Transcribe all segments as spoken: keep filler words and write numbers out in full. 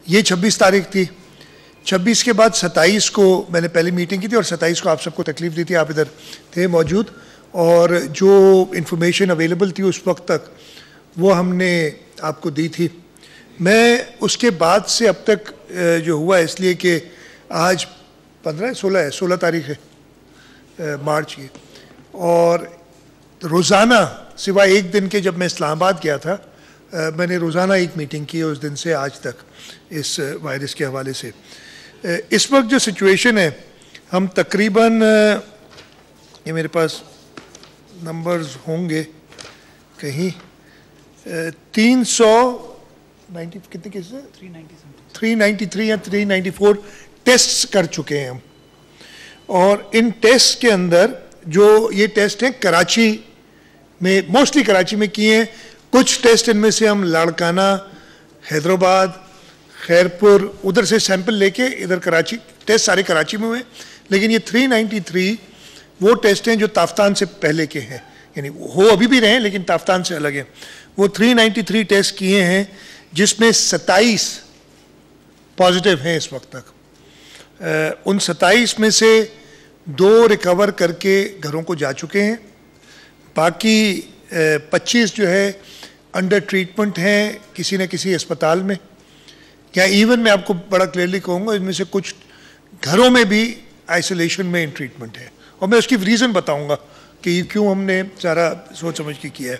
ये छब्बीस तारीख थी। छब्बीस के बाद सत्ताईस को मैंने पहली मीटिंग की थी और सत्ताईस को आप सबको तकलीफ़ दी थी, आप इधर थे मौजूद, और जो इन्फॉर्मेशन अवेलेबल थी उस वक्त तक वो हमने आपको दी थी। मैं उसके बाद से अब तक जो हुआ, इसलिए कि आज पंद्रह सोलह है, सोलह तारीख है मार्च की, और रोज़ाना सिवाय एक दिन के जब मैं इस्लामाबाद गया था, मैंने रोज़ाना एक मीटिंग की उस दिन से आज तक इस वायरस के हवाले से। इस वक्त जो सिचुएशन है, हम तकरीबन, ये मेरे पास नंबर्स होंगे कहीं, तीन सौ नाइन्टी कितने केसेस थ्री नाइन्टी थ्री या थ्री नाइन्टी फोर टेस्ट कर चुके हैं हम। और इन टेस्ट के अंदर जो ये टेस्ट हैं कराची में, मोस्टली कराची में किए हैं। कुछ टेस्ट इनमें से हम लाड़काना, हैदराबाद, खैरपुर, उधर से सैंपल लेके इधर कराची, टेस्ट सारे कराची में हुए। लेकिन ये तीन सौ तिरानवे वो टेस्ट हैं जो ताफ्तान से पहले के हैं, यानी हो अभी भी रहे हैं लेकिन ताफ्तान से अलग हैं। वो तीन सौ तिरानवे टेस्ट किए हैं जिसमें सत्ताईस पॉजिटिव हैं इस वक्त तक। उन सत्ताईस में से दो रिकवर करके घरों को जा चुके हैं, बाकी पच्चीस जो है अंडर ट्रीटमेंट हैं किसी न किसी अस्पताल में, या इवन मैं आपको बड़ा क्लियरली कहूँगा इनमें से कुछ घरों में भी आइसोलेशन में इन ट्रीटमेंट है, और मैं उसकी रीज़न बताऊँगा कि क्यों हमने सारा सोच समझ के किया है।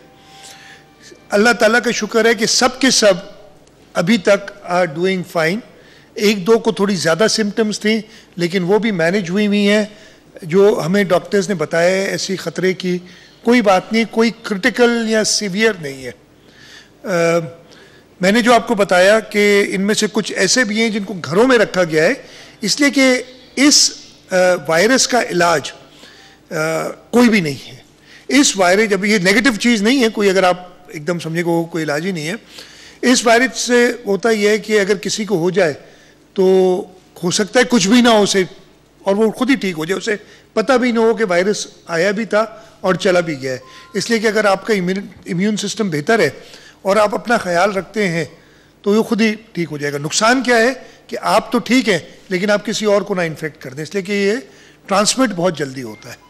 अल्लाह ताला का शुक्र है कि सब के सब अभी तक आर डूइंग फाइन। एक दो को थोड़ी ज़्यादा सिम्टम्स थी लेकिन वो भी मैनेज हुई हुई हैं। जो हमें डॉक्टर्स ने बताया है ऐसी ख़तरे की कोई बात नहीं, कोई क्रिटिकल या सीवियर नहीं है। आ, मैंने जो आपको बताया कि इनमें से कुछ ऐसे भी हैं जिनको घरों में रखा गया है, इसलिए कि इस वायरस का इलाज आ, कोई भी नहीं है। इस वायरस, जब ये नेगेटिव चीज़ नहीं है कोई, अगर आप एकदम समझे को कोई इलाज ही नहीं है। इस वायरस से होता यह है कि अगर किसी को हो जाए तो हो सकता है कुछ भी ना हो उसे, और वो खुद ही ठीक हो जाए, उसे पता भी ना हो कि वायरस आया भी था और चला भी गया है। इसलिए कि अगर आपका इम्यून सिस्टम बेहतर है और आप अपना ख्याल रखते हैं तो वो खुद ही ठीक हो जाएगा। नुकसान क्या है कि आप तो ठीक हैं लेकिन आप किसी और को ना इन्फेक्ट कर दें, इसलिए कि ये ट्रांसमिट बहुत जल्दी होता है।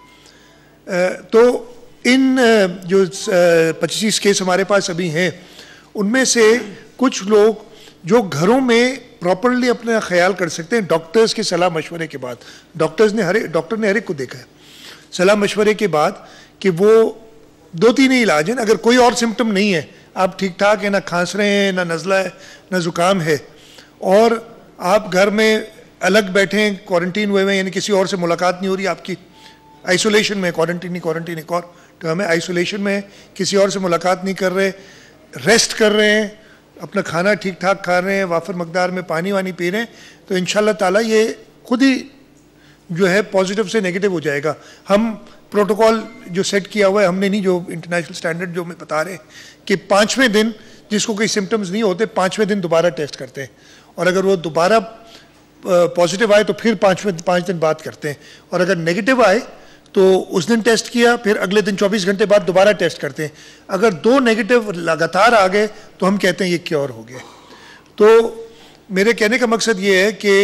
तो इन जो पच्चीस केस हमारे पास अभी हैं उनमें से कुछ लोग जो घरों में प्रॉपरली अपना ख्याल कर सकते हैं डॉक्टर्स के सलाह मशवरे के बाद, डॉक्टर्स ने हर डॉक्टर ने हर एक को देखा है सलाह मशवरे के बाद कि वो दो तीन ही इलाज हैं। अगर कोई और सिम्टम नहीं है, आप ठीक ठाक हैं, ना खांस रहे हैं, ना नज़ला है, ना ज़ुकाम है, और आप घर में अलग बैठे हैं, क्वारंटीन हुए हैं, यानी किसी और से मुलाकात नहीं हो रही आपकी, आइसोलेशन में, क्वारंटीन नहीं, क्वारंटीन एक और तो हमें आइसोलेशन में किसी और से मुलाकात नहीं कर रहे, रेस्ट कर रहे हैं, अपना खाना ठीक ठाक खा रहे हैं, वाफर मकदार में पानी वानी पी रहे हैं, तो इंशाल्लाह ताला ये खुद ही जो है पॉजिटिव से नेगेटिव हो जाएगा। हम प्रोटोकॉल जो सेट किया हुआ है हमने नहीं, जो इंटरनेशनल स्टैंडर्ड जो हमें बता रहे हैं कि पाँचवें दिन जिसको कोई सिम्टम्स नहीं होते पाँचवें दिन दोबारा टेस्ट करते हैं, और अगर वो दोबारा पॉजिटिव आए तो फिर पाँचवें पाँच दिन बाद करते हैं, और अगर नेगेटिव आए तो उस दिन टेस्ट किया, फिर अगले दिन चौबीस घंटे बाद दोबारा टेस्ट करते हैं। अगर दो नेगेटिव लगातार आ गए तो हम कहते हैं ये क्योर हो गया। तो मेरे कहने का मकसद ये है कि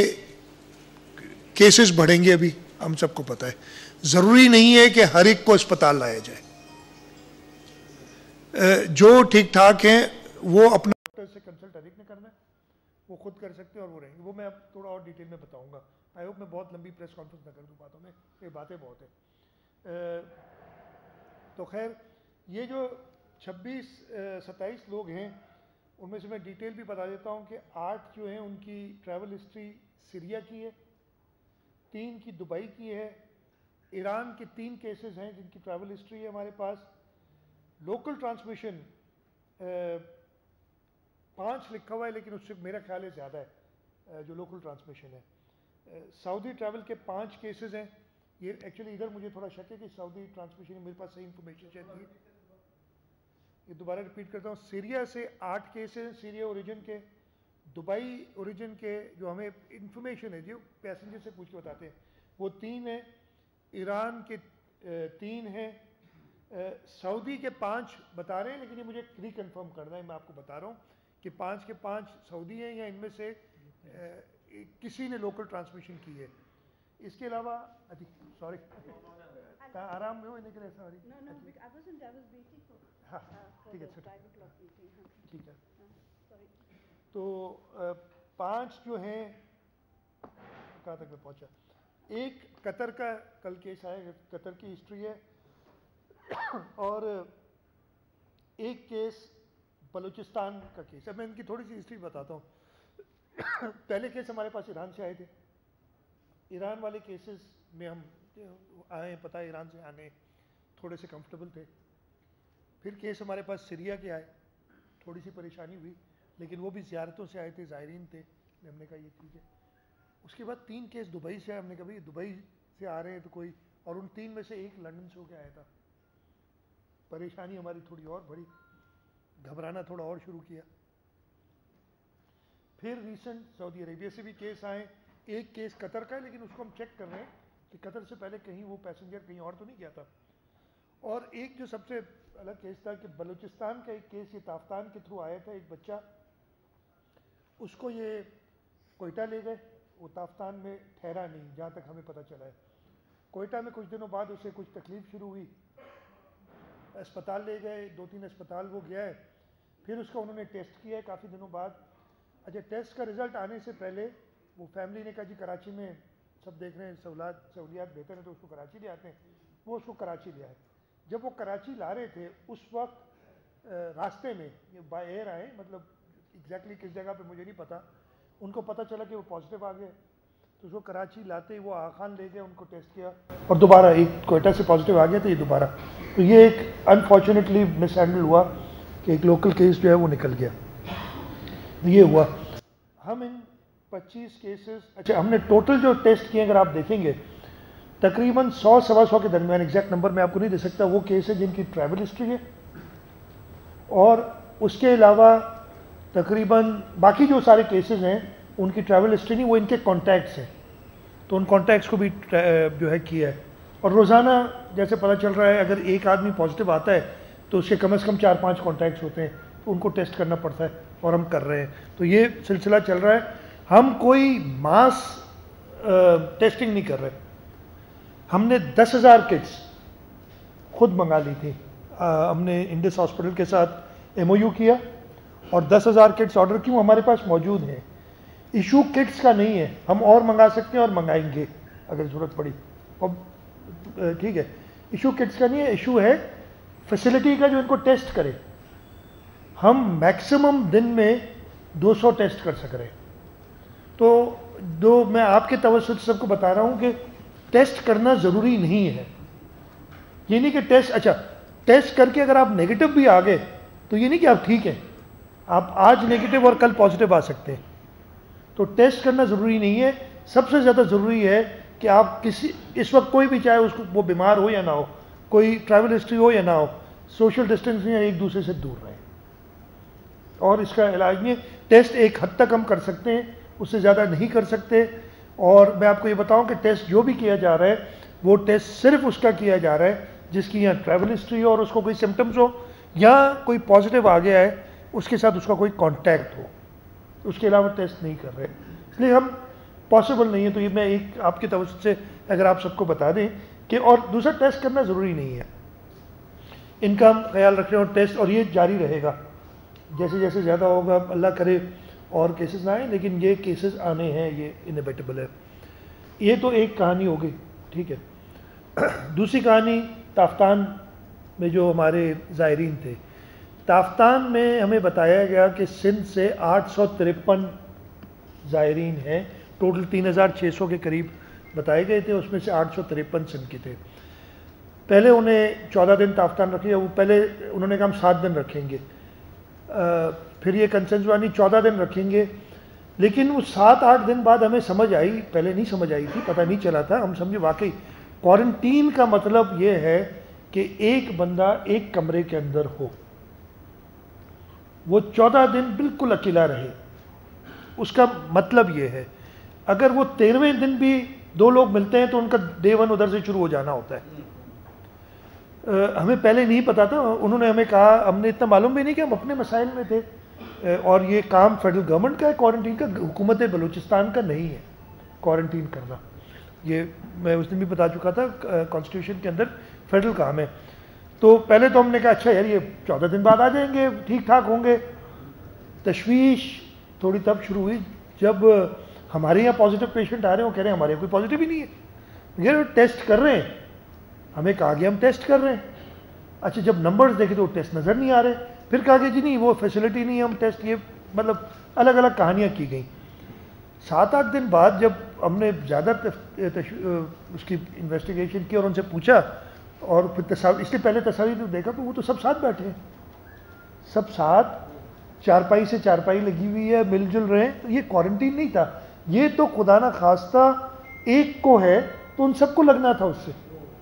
केसेस बढ़ेंगे, अभी हम सबको पता है, ज़रूरी नहीं है कि हर एक को अस्पताल लाया जाए। जो ठीक ठाक हैं वो अपना डॉक्टर से कंसल्ट अधिक नहीं करना है, वो खुद कर सकते हैं और वो रहेंगे। वो मैं अब थोड़ा और डिटेल में बताऊंगा। आई होप मैं बहुत लंबी प्रेस कॉन्फ्रेंस ना कर दूँ बातों में, ये बातें बहुत हैं। तो खैर ये जो छब्बीस सत्ताईस लोग हैं उनमें से मैं डिटेल भी बता देता हूँ कि आठ जो हैं उनकी ट्रैवल हिस्ट्री सीरिया की है, तीन की दुबई की है, ईरान के तीन केसेस हैं जिनकी ट्रैवल हिस्ट्री है हमारे पास। लोकल ट्रांसमिशन पाँच लिखा हुआ है लेकिन उससे मेरा ख्याल है ज़्यादा है जो लोकल ट्रांसमिशन है। सऊदी ट्रैवल के पाँच केसेस हैं। ये एक्चुअली इधर मुझे थोड़ा शक है कि सऊदी ट्रांसमिशन मेरे पास सही इन्फॉर्मेशन शायद नहीं, ये दोबारा रिपीट करता हूँ। सीरिया से आठ केसेस हैं, सीरिया ओरिजिन के। दुबई ओरिजिन के जो हमें इंफॉर्मेशन है, जो पैसेंजर से पूछ के बताते हैं, वो तीन हैं। ईरान के तीन हैं। सऊदी के पाँच बता रहे हैं लेकिन ये मुझे रिकन्फर्म करना है, मैं आपको बता रहा हूँ कि पाँच के पाँच सऊदी हैं या इनमें से किसी ने लोकल ट्रांसमिशन की है। इसके अलावा सॉरी आराम में हो इन्हें के लिए सॉरी हाँ ठीक है ठीक है। तो पांच जो हैं कहाँ तक मैं पहुंचा, एक कतर का कल केस आया, कतर की हिस्ट्री है, और एक केस बलूचिस्तान का केस है। मैं इनकी थोड़ी सी हिस्ट्री बताता हूँ। पहले केस हमारे पास ईरान से आए थे। ईरान वाले केसेस में हम आए, पता है ईरान से आने थोड़े से कंफर्टेबल थे। फिर केस हमारे पास सीरिया के आए, थोड़ी सी परेशानी हुई, लेकिन वो भी ज़ियारतों से आए थे, ज़ायरीन थे, हमने कहा ये ठीक है। उसके बाद तीन केस दुबई से आए, हमने कहा भाई दुबई से आ रहे हैं तो कोई, और उन तीन में से एक लंदन से होकर आया था। परेशानी हमारी थोड़ी और बढ़ी, घबराना थोड़ा और शुरू किया। फिर रिसेंट सऊदी अरेबिया से भी केस आए, एक केस कतर का है, लेकिन उसको हम चेक कर रहे हैं कि कतर से पहले कहीं वो पैसेंजर कहीं और तो नहीं गया था। और एक जो सबसे अलग केस था कि बलूचिस्तान का एक केस, ये ताफ्तान के थ्रू आया था, एक बच्चा, उसको ये कोयटा ले गए, वो ताफ्तान में ठहरा नहीं जहाँ तक हमें पता चला है। कोयटा में कुछ दिनों बाद उसे कुछ तकलीफ शुरू हुई, अस्पताल ले गए, दो तीन अस्पताल वो गया है, फिर उसका उन्होंने टेस्ट किया है काफ़ी दिनों बाद। अच्छा, टेस्ट का रिज़ल्ट आने से पहले वो फैमिली ने कहा जी कराची में सब देख रहे हैं सहूलियात सहूलियात बेहतर है तो उसको कराची ले आते हैं। वो उसको कराची ले आए। जब वो कराची ला रहे थे उस वक्त रास्ते में ये बाय एयर आए, मतलब एग्जैक्टली किस जगह पे मुझे नहीं पता, उनको पता चला कि वो पॉजिटिव आ गए, तो उसको कराची लाते ही वो आगा खान ले गए, उनको टेस्ट किया और दोबारा एक कोयटा से पॉजिटिव आ गया, तो ये दोबारा, तो ये एक अनफॉर्चुनेटली मिस हैंडल हुआ कि एक लोकल केस जो है वो निकल गया, ये हुआ। हम इन पच्चीस केसेस, अच्छा हमने टोटल जो टेस्ट किए अगर आप देखेंगे तकरीबन सौ सवा सौ के दरमियान, एग्जैक्ट नंबर मैं आपको नहीं दे सकता, वो केस है जिनकी ट्रैवल हिस्ट्री है, और उसके अलावा तकरीबन बाकी जो सारे केसेस हैं उनकी ट्रैवल हिस्ट्री नहीं, वो इनके कॉन्टैक्ट्स हैं, तो उन कॉन्टैक्ट्स को भी जो है किया है। और रोज़ाना जैसे पता चल रहा है अगर एक आदमी पॉजिटिव आता है तो उसके कम से कम चार पांच कॉन्टैक्ट्स होते हैं, तो उनको टेस्ट करना पड़ता है और हम कर रहे हैं। तो ये सिलसिला चल रहा है। हम कोई मास टेस्टिंग नहीं कर रहे। हमने दस हज़ार किट्स खुद मंगा ली थी। आ, हमने इंडिस हॉस्पिटल के साथ एमओयू किया और दस हज़ार किट्स ऑर्डर की, वो हमारे पास मौजूद हैं। इशू किट्स का नहीं है, हम और मंगा सकते हैं और मंगाएंगे अगर ज़रूरत पड़ी, और ठीक है, इशू किट्स का नहीं है, इशू है फैसिलिटी का जो इनको टेस्ट करे। हम मैक्सिमम दिन में दो सौ टेस्ट कर सक रहे हैं। तो दो मैं आपके तवज्जुह से सबको बता रहा हूँ कि टेस्ट करना ज़रूरी नहीं है। ये नहीं कि टेस्ट, अच्छा टेस्ट करके अगर आप नेगेटिव भी आ गए तो ये नहीं कि आप ठीक हैं, आप आज नेगेटिव और कल पॉजिटिव आ सकते हैं। तो टेस्ट करना ज़रूरी नहीं है। सबसे ज़्यादा ज़रूरी है कि आप किसी, इस वक्त कोई भी, चाहे उसको वो बीमार हो या ना हो, कोई ट्रैवल हिस्ट्री हो या ना हो, सोशल डिस्टेंसिंग एक दूसरे से दूर रहें। और इसका इलाज नहीं, टेस्ट एक हद तक हम कर सकते हैं, उससे ज़्यादा नहीं कर सकते। और मैं आपको ये बताऊं कि टेस्ट जो भी किया जा रहा है वो टेस्ट सिर्फ उसका किया जा रहा है जिसकी यहाँ ट्रैवल हिस्ट्री हो और उसको कोई सिम्टम्स हो या कोई पॉजिटिव आ गया है उसके साथ उसका कोई कॉन्टैक्ट हो, उसके अलावा टेस्ट नहीं कर रहे। इसलिए हम पॉसिबल नहीं है। तो ये मैं एक आपकी तवज्जो से अगर आप सबको बता दें कि, और दूसरा टेस्ट करना ज़रूरी नहीं है, इनका हम ख्याल रख रहे हैं और टेस्ट, और ये जारी रहेगा जैसे जैसे ज़्यादा होगा, अल्लाह करे और केसेस ना आए, लेकिन ये केसेस आने हैं, ये इनएविटेबल है। ये तो एक कहानी हो गई, ठीक है। दूसरी कहानी ताफ्तान में जो हमारे ज़ायरीन थे, ताफ्तान में हमें बताया गया कि सिंध से आठ सौ तिरपन ज़ायरीन हैं, टोटल तीन हज़ार छः सौ के करीब बताए गए थे, उसमें से आठ सौ तिरपन सिंध के थे। पहले उन्हें चौदह दिन ताफ्तान रखिए, वो पहले उन्होंने कहा हम सात दिन रखेंगे, आ, फिर ये कंसेंसस हुआ नहीं चौदह दिन रखेंगे, लेकिन वो सात आठ दिन बाद हमें समझ आई, पहले नहीं समझ आई थी, पता नहीं चला था, हम समझे वाकई क्वारंटीन का मतलब ये है कि एक बंदा एक कमरे के अंदर हो, वो चौदह दिन बिल्कुल अकेला रहे। उसका मतलब ये है अगर वो तेरहवें दिन भी दो लोग मिलते हैं तो उनका डे वन उधर से शुरू हो जाना होता है। आ, हमें पहले नहीं पता था, उन्होंने हमें कहा, हमने इतना मालूम भी नहीं कि हम अपने मसाइल में थे, और ये काम फेडरल गवर्नमेंट का है क्वारंटीन का, हुकूमत बलूचिस्तान का नहीं है क्वारंटीन करना। ये मैं उस दिन भी बता चुका था, कॉन्स्टिट्यूशन के अंदर फेडरल काम है। तो पहले तो हमने कहा अच्छा यार ये चौदह दिन बाद आ जाएंगे, ठीक ठाक होंगे। तशवीश थोड़ी तब शुरू हुई जब हमारे यहाँ पॉजिटिव पेशेंट आ रहे हैं, वो कह रहे हैं हमारे यहाँ कोई पॉजिटिव ही नहीं है, ये टेस्ट कर रहे हैं, हमें कहा गया हम टेस्ट कर रहे हैं। अच्छा जब नंबर्स देखे तो टेस्ट नज़र नहीं आ रहे, फिर कहा गया जी नहीं वो फैसिलिटी नहीं है, हम टेस्ट, ये मतलब अलग अलग कहानियाँ की गई। सात आठ दिन बाद जब हमने ज़्यादा उसकी इन्वेस्टिगेशन की और उनसे पूछा और फिर तस्वीर, इसलिए पहले तस्वीर तो देखा तो वो तो सब साथ बैठे हैं, सब साथ चारपाई से चारपाई लगी हुई है, मिलजुल रहे हैं। तो ये क्वारंटीन नहीं था, ये तो खुदा ना खास्ता एक को है तो उन सबको लगना था उससे।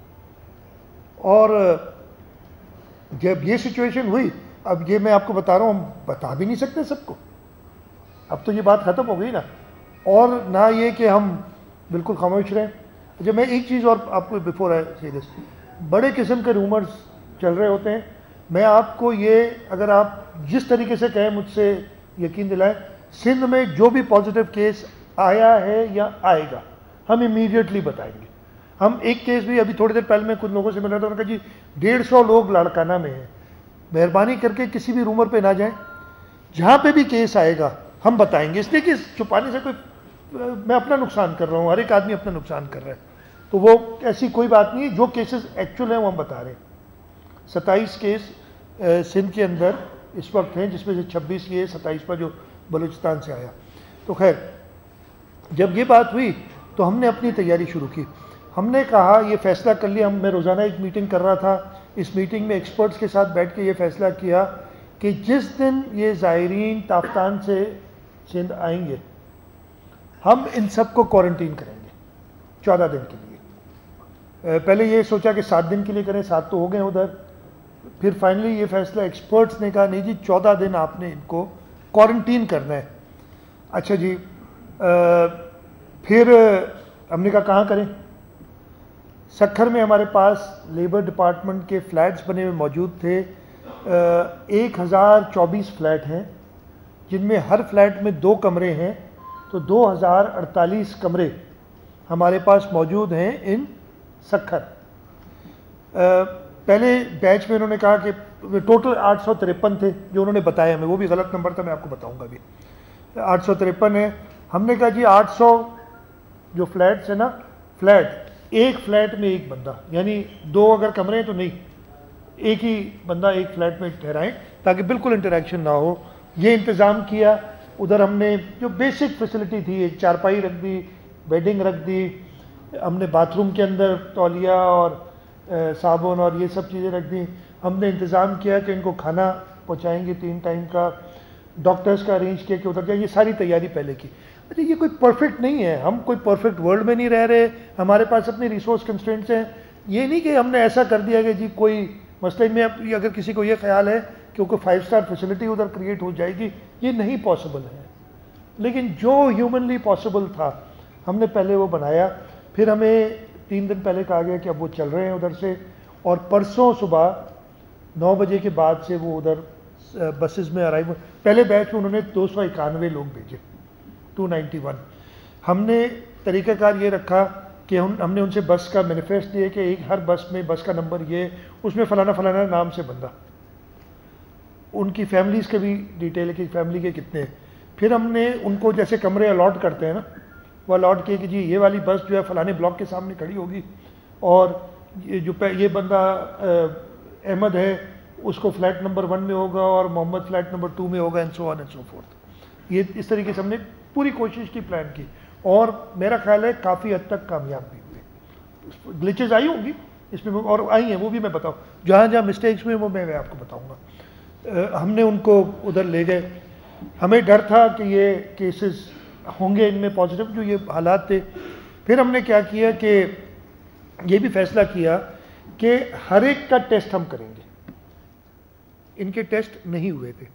और जब ये सिचुएशन हुई, अब ये मैं आपको बता रहा हूँ, हम बता भी नहीं सकते सबको, अब तो ये बात ख़त्म हो गई ना, और ना ये कि हम बिल्कुल खामोश रहें। जब मैं एक चीज़ और आपको बिफोर आई सीरियस, बड़े किस्म के रूमर्स चल रहे होते हैं। मैं आपको ये, अगर आप जिस तरीके से कहें मुझसे यकीन दिलाएं, सिंध में जो भी पॉजिटिव केस आया है या आएगा हम इमीडिएटली बताएंगे। हम एक केस भी अभी थोड़ी देर पहले मैं कुछ लोगों से मिला था, उन्होंने कहा जी डेढ़ सौ लोग लाड़काना में हैं, मेहरबानी करके किसी भी रूमर पे ना जाएं, जहाँ पे भी केस आएगा हम बताएंगे, इसलिए कि छुपाने से कोई, मैं अपना नुकसान कर रहा हूँ, हर एक आदमी अपना नुकसान कर रहा है, तो वो ऐसी कोई बात नहीं है। जो केसेस एक्चुअल हैं वो हम बता रहे हैं। सत्ताईस केस सिंध के अंदर इस वक्त हैं, जिसमें से छब्बीस ये सत्ताईस पर जो बलूचिस्तान से आया। तो खैर जब ये बात हुई तो हमने अपनी तैयारी शुरू की। हमने कहा, ये फैसला कर लिया, हम मैं रोज़ाना एक मीटिंग कर रहा था, इस मीटिंग में एक्सपर्ट्स के साथ बैठ के ये फैसला किया कि जिस दिन ये ज़ायरीन ताफ्तान से सिंध आएंगे हम इन सब को क्वारंटीन करेंगे चौदह दिन के लिए। पहले ये सोचा कि सात दिन के लिए करें, सात तो हो गए उधर, फिर फाइनली ये फैसला एक्सपर्ट्स ने कहा नहीं जी चौदह दिन आपने इनको क्वारंटीन करना है। अच्छा जी, आ, फिर हमने कहा कहाँ करें। सक्खर में हमारे पास लेबर डिपार्टमेंट के फ्लैट्स बने हुए मौजूद थे, एक हज़ार चौबीस फ्लैट हैं जिनमें हर फ्लैट में दो कमरे हैं, तो दो हज़ार अड़तालीस कमरे हमारे पास मौजूद हैं इन सक्खर। पहले बैच में उन्होंने कहा कि टोटल आठ सौ तिरपन थे जो उन्होंने बताया हमें, वो भी गलत नंबर था, मैं आपको बताऊंगा अभी। आठ सौ तिरपन है। हमने कहा जी आठ सौ जो फ्लैट्स है ना, फ्लैट एक फ्लैट में एक बंदा, यानी दो अगर कमरे हैं तो नहीं, एक ही बंदा एक फ्लैट में ठहराएं ताकि बिल्कुल इंटरेक्शन ना हो। ये इंतज़ाम किया। उधर हमने जो बेसिक फैसिलिटी थी, एक चारपाई रख दी, बेडिंग रख दी, हमने बाथरूम के अंदर तौलिया और साबुन और ये सब चीज़ें रख दी। हमने इंतज़ाम किया कि इनको खाना पहुँचाएंगे तीन टाइम का, डॉक्टर्स का अरेंज किया कि उधर क्या, ये सारी तैयारी पहले की। अच्छा ये कोई परफेक्ट नहीं है, हम कोई परफेक्ट वर्ल्ड में नहीं रह रहे, हमारे पास अपने रिसोर्स कंस्ट्रेंट्स हैं। ये नहीं कि हमने ऐसा कर दिया कि जी कोई मसले में, अगर किसी को ये ख्याल है कि कोई फाइव स्टार फैसिलिटी उधर क्रिएट हो जाएगी, ये नहीं पॉसिबल है। लेकिन जो ह्यूमनली पॉसिबल था हमने पहले वो बनाया। फिर हमें तीन दिन पहले कहा गया कि अब वो चल रहे हैं उधर से, और परसों सुबह नौ बजे के बाद से वो उधर बसेस में अराइव। पहले बैच में उन्होंने दो सौ इक्यानवे लोग भेजे, टू नाइन्टी वन। हमने तरीक़ाकार ये रखा कि हम हमने उनसे बस का मैनिफेस्ट दिया कि एक हर बस में बस का नंबर ये, उसमें फ़लाना फ़लाना नाम से बंदा, उनकी फैमिलीज़ के भी डिटेल है कि फैमिली के कितने। फिर हमने उनको जैसे कमरे अलॉट करते हैं ना, वो अलॉट किए कि जी ये वाली बस जो है फ़लाने ब्लॉक के सामने खड़ी होगी, और ये जो ये बंदा अहमद है उसको फ्लैट नंबर वन में होगा और मोहम्मद फ्लैट नंबर टू में होगा, and so on and so forth. ये इस तरीके से हमने पूरी कोशिश की, प्लान की, और मेरा ख्याल है काफ़ी हद तक कामयाब भी हुए। ग्लिचेज आई होंगी इसमें, और आई हैं वो भी मैं बताऊँ, जहाँ जहाँ मिस्टेक्स हुए वो मैं, मैं आपको बताऊँगा। हमने उनको उधर ले गए। हमें डर था कि ये केसेस होंगे इनमें पॉजिटिव, जो ये हालात थे। फिर हमने क्या किया कि ये भी फैसला किया कि हर एक का टेस्ट हम करेंगे। इनके टेस्ट नहीं हुए थे।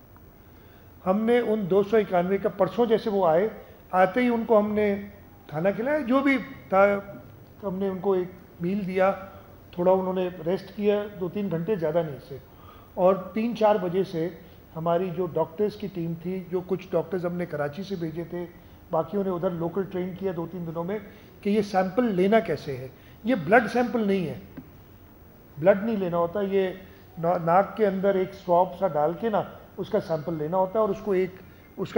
हमने उन दो सौ इक्यानवे का, परसों जैसे वो आए, आते ही उनको हमने खाना खिलाया, जो भी था, तो हमने उनको एक मील दिया, थोड़ा उन्होंने रेस्ट किया, दो तीन घंटे, ज़्यादा नहीं से, और तीन चार बजे से हमारी जो डॉक्टर्स की टीम थी, जो कुछ डॉक्टर्स हमने कराची से भेजे थे, बाकियों ने उधर लोकल ट्रेन किया दो तीन दिनों में कि ये सैंपल लेना कैसे है। ये ब्लड सैंपल नहीं है, ब्लड नहीं लेना होता, ये ना, नाक के अंदर एक स्वॉब सा डाल के ना उसका सैंपल लेना होता है और उसको एक उसका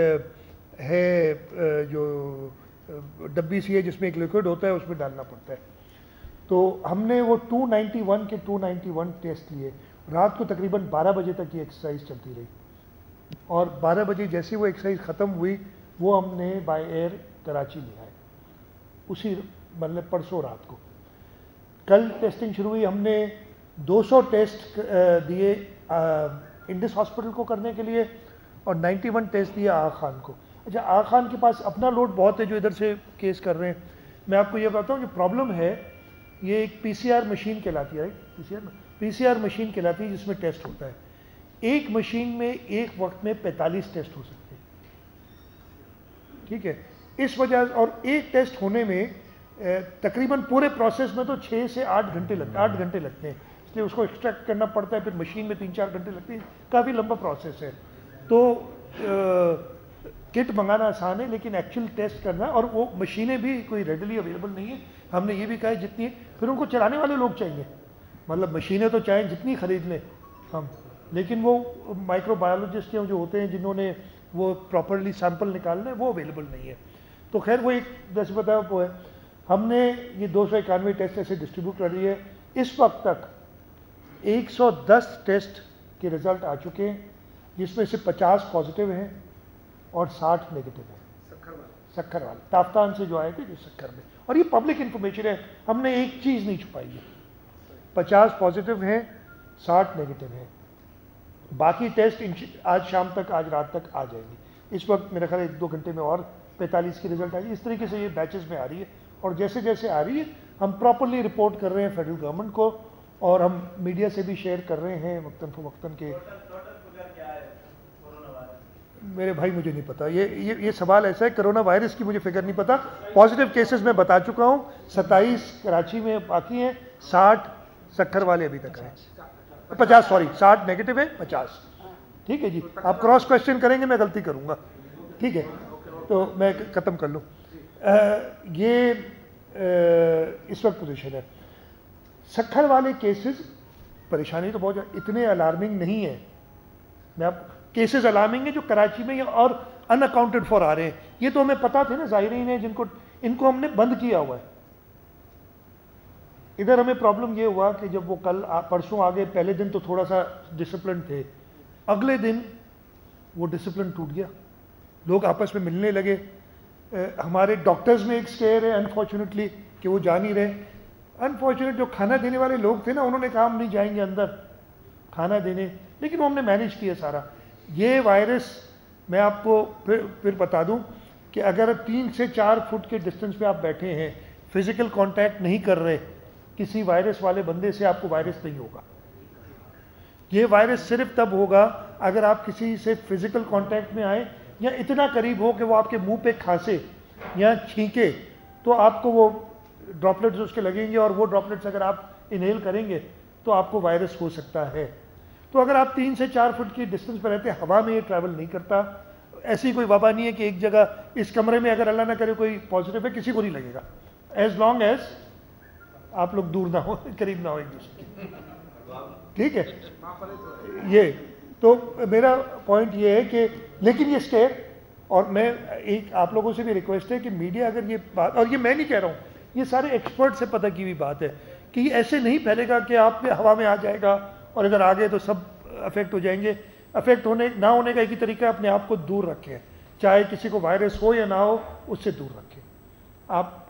है जो डब्बी सी है जिसमें एक लिक्विड होता है उसमें डालना पड़ता है। तो हमने वो दो सौ इक्यानवे के दो सौ इक्यानवे टेस्ट लिए। रात को तकरीबन बारह बजे तक ये एक्सरसाइज चलती रही और बारह बजे जैसे वो एक्सरसाइज ख़त्म हुई वो हमने बाय एयर कराची ले आए, उसी मतलब परसों रात को। कल टेस्टिंग शुरू हुई, हमने दो सौ टेस्ट दिए इंडिस हॉस्पिटल को करने के लिए और इक्यानवे टेस्ट दिए आगा खान को। अच्छा, आगा खान के पास अपना लोड बहुत है जो इधर से केस कर रहे हैं। मैं आपको ये बताता हूँ कि प्रॉब्लम है, ये एक पीसीआर मशीन कहलाती है, पीसीआर पीसीआर मशीन कहलाती है जिसमें टेस्ट होता है। एक मशीन में एक वक्त में पैंतालीस टेस्ट हो सकते हैं, ठीक है। इस वजह और एक टेस्ट होने में तकरीबन पूरे प्रोसेस में तो छः से आठ घंटे लगते आठ घंटे लगते हैं, इसलिए उसको एक्सट्रैक्ट करना पड़ता है, फिर मशीन में तीन चार घंटे लगते हैं, काफ़ी लंबा प्रोसेस है। तो आ, किट मंगाना आसान है लेकिन एक्चुअल टेस्ट करना, और वो मशीनें भी कोई रेडली अवेलेबल नहीं है। हमने ये भी कहा है जितनी, फिर उनको चलाने वाले लोग चाहिए, मतलब मशीनें तो चाहें जितनी खरीद लें हम, लेकिन वो माइक्रोबायोलॉजिस्ट जो होते हैं जिन्होंने वो प्रॉपरली सैंपल निकालना है वो अवेलेबल नहीं है। तो खैर वो एक जैसे बताया वो है, हमने ये दो सौ इक्यानवे टेस्ट ऐसे डिस्ट्रीब्यूट कर रही है। इस वक्त तक एक सौ दस टेस्ट के रिजल्ट आ चुके हैं जिसमें से पचास पॉजिटिव हैं और साठ नेगेटिव है। सक्खर वाले सक्खर वाले ताफ्तान से जो आए थे जो सक्खर में, और ये पब्लिक इन्फॉर्मेशन है, हमने एक चीज़ नहीं छुपाई है। पचास पॉजिटिव हैं, साठ नेगेटिव हैं, बाकी टेस्ट आज शाम तक आज रात तक आ जाएंगे। इस वक्त मेरा ख्याल एक दो घंटे में और पैंतालीस की रिजल्ट आएगी। इस तरीके से ये बैचेस में आ रही है और जैसे जैसे आ रही है हम प्रॉपरली रिपोर्ट कर रहे हैं फेडरल गवर्नमेंट को और हम मीडिया से भी शेयर कर रहे हैं वक्तन फवक्तन के। मेरे भाई मुझे नहीं पता, ये ये ये सवाल ऐसा है, कोरोना वायरस की मुझे फिगर नहीं पता। पॉजिटिव केसेस मैं बता चुका हूँ, सत्ताईस कराची में बाकी हैं, साठ सक्खर वाले अभी तक हैं, पचास सॉरी साठ नेगेटिव है, पचास। ठीक है जी, आप क्रॉस क्वेश्चन करेंगे मैं गलती करूँगा, ठीक है, तो मैं ख़त्म कर लूँ। ये आ, इस वक्त पोजीशन है। सक्खर वाले केसेस परेशानी तो बहुत इतने अलार्मिंग नहीं है, मैं आप केसेस अलार्मिंग है जो कराची में और अनअकाउंटेड फॉर आ रहे हैं, ये तो हमें पता थे ना, ज़ाहिरीन है जिनको, इनको हमने बंद किया हुआ है। इधर हमें प्रॉब्लम ये हुआ कि जब वो कल आ, परसों आ गए, पहले दिन तो थोड़ा सा डिसिप्लिन थे, अगले दिन वो डिसिप्लिन टूट गया, लोग आपस में मिलने लगे। आ, हमारे डॉक्टर्स में एक स्केयर है अनफॉर्चुनेटली कि वो जा नहीं रहे। अनफॉर्चुनेट जो खाना देने वाले लोग थे ना, उन्होंने कहा हम नहीं जाएंगे अंदर खाना देने, लेकिन वो हमने मैनेज किया सारा। ये वायरस मैं आपको फिर फिर बता दूं कि अगर तीन से चार फुट के डिस्टेंस पे आप बैठे हैं, फिजिकल कांटेक्ट नहीं कर रहे किसी वायरस वाले बंदे से, आपको वायरस नहीं होगा। ये वायरस सिर्फ तब होगा अगर आप किसी से फिजिकल कांटेक्ट में आए या इतना करीब हो कि वो आपके मुंह पे खांसे या छींके, तो आपको वो ड्रॉपलेट्स उसके लगेंगे और वो ड्रॉपलेट्स अगर आप इनहेल करेंगे तो आपको वायरस हो सकता है। तो अगर आप तीन से चार फुट की डिस्टेंस पर रहते हैं, हवा में ये ट्रैवल नहीं करता। ऐसी कोई वबा नहीं है कि एक जगह इस कमरे में अगर अल्लाह ना करे कोई पॉजिटिव है, किसी को नहीं लगेगा, एज लॉन्ग एज आप लोग दूर ना हो, करीब ना हो एक दूसरे के, ठीक है। ये तो मेरा पॉइंट ये है कि लेकिन ये स्टेप, और मैं एक आप लोगों से भी रिक्वेस्ट है कि मीडिया अगर ये बात, और ये मैं नहीं कह रहा हूँ, ये सारे एक्सपर्ट से पता की हुई बात है कि ये ऐसे नहीं फैलेगा कि आप पे हवा में आ जाएगा और अगर आ गए तो सब अफेक्ट हो जाएंगे। अफेक्ट होने ना होने का एक ही तरीका, अपने आप को दूर रखें, चाहे किसी को वायरस हो या ना हो, उससे दूर रखें। आप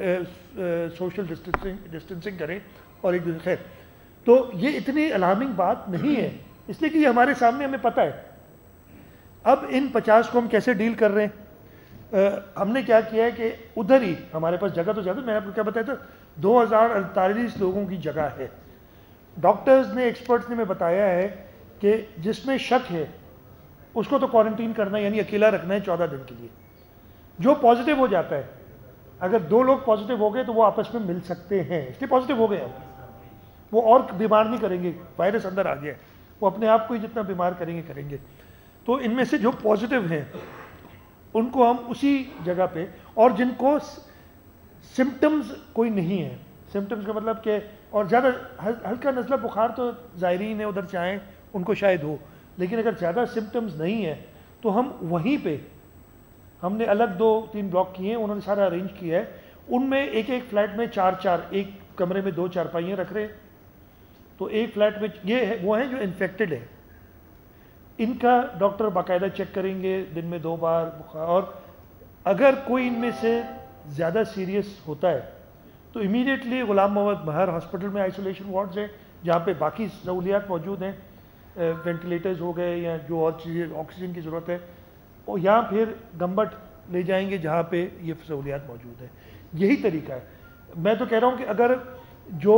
सोशल डिस्टेंसिंग डिस्टेंसिंग करें और एक दूसरे, खैर तो ये इतनी अलार्मिंग बात नहीं है, इसलिए कि ये हमारे सामने हमें पता है। अब इन पचास को हम कैसे डील कर रहे हैं? आ, हमने क्या किया है कि उधर ही हमारे पास जगह तो ज़्यादा, मैंने आपको क्या बताया था, दो हज़ार अड़तालीस लोगों की जगह है। डॉक्टर्स ने, एक्सपर्ट्स ने हमें बताया है कि जिसमें शक है उसको तो क्वारंटीन करना है, यानी अकेला रखना है चौदह दिन के लिए। जो पॉजिटिव हो जाता है, अगर दो लोग पॉजिटिव हो गए तो वो आपस में मिल सकते हैं, इसलिए पॉजिटिव हो गए हम, वो और बीमार नहीं करेंगे, वायरस अंदर आ गया है, वो अपने आप को ही जितना बीमार करेंगे करेंगे। तो इनमें से जो पॉजिटिव हैं उनको हम उसी जगह पे, और जिनको सिम्टम्स कोई नहीं है, सिम्टम्स का मतलब कि और ज़्यादा हल्का नज़ला बुखार तो ज़ायरीन है उधर चाहें उनको शायद हो, लेकिन अगर ज़्यादा सिम्टम्स नहीं है तो हम वहीं पे, हमने अलग दो तीन ब्लॉक किए हैं, उन्होंने सारा अरेंज किया है, उनमें एक एक फ्लैट में चार चार, एक कमरे में दो चारपाइयाँ रख रहे हैं। तो एक फ्लैट में ये है, वो हैं जो इन्फेक्टेड है, इनका डॉक्टर बाकायदा चेक करेंगे दिन में दो बार बुखार, और अगर कोई इनमें से ज़्यादा सीरियस होता है तो इमीडिएटली गुलाम मोहम्मद महर हॉस्पिटल में आइसोलेशन वार्ड्स हैं जहाँ पे बाकी सहूलियात मौजूद हैं, वेंटिलेटर्स हो गए या जो और चीज़ें ऑक्सीजन की ज़रूरत है, और यहाँ फिर गम्बट ले जाएंगे जहाँ पे ये सहूलियात मौजूद है। यही तरीका है। मैं तो कह रहा हूँ कि अगर जो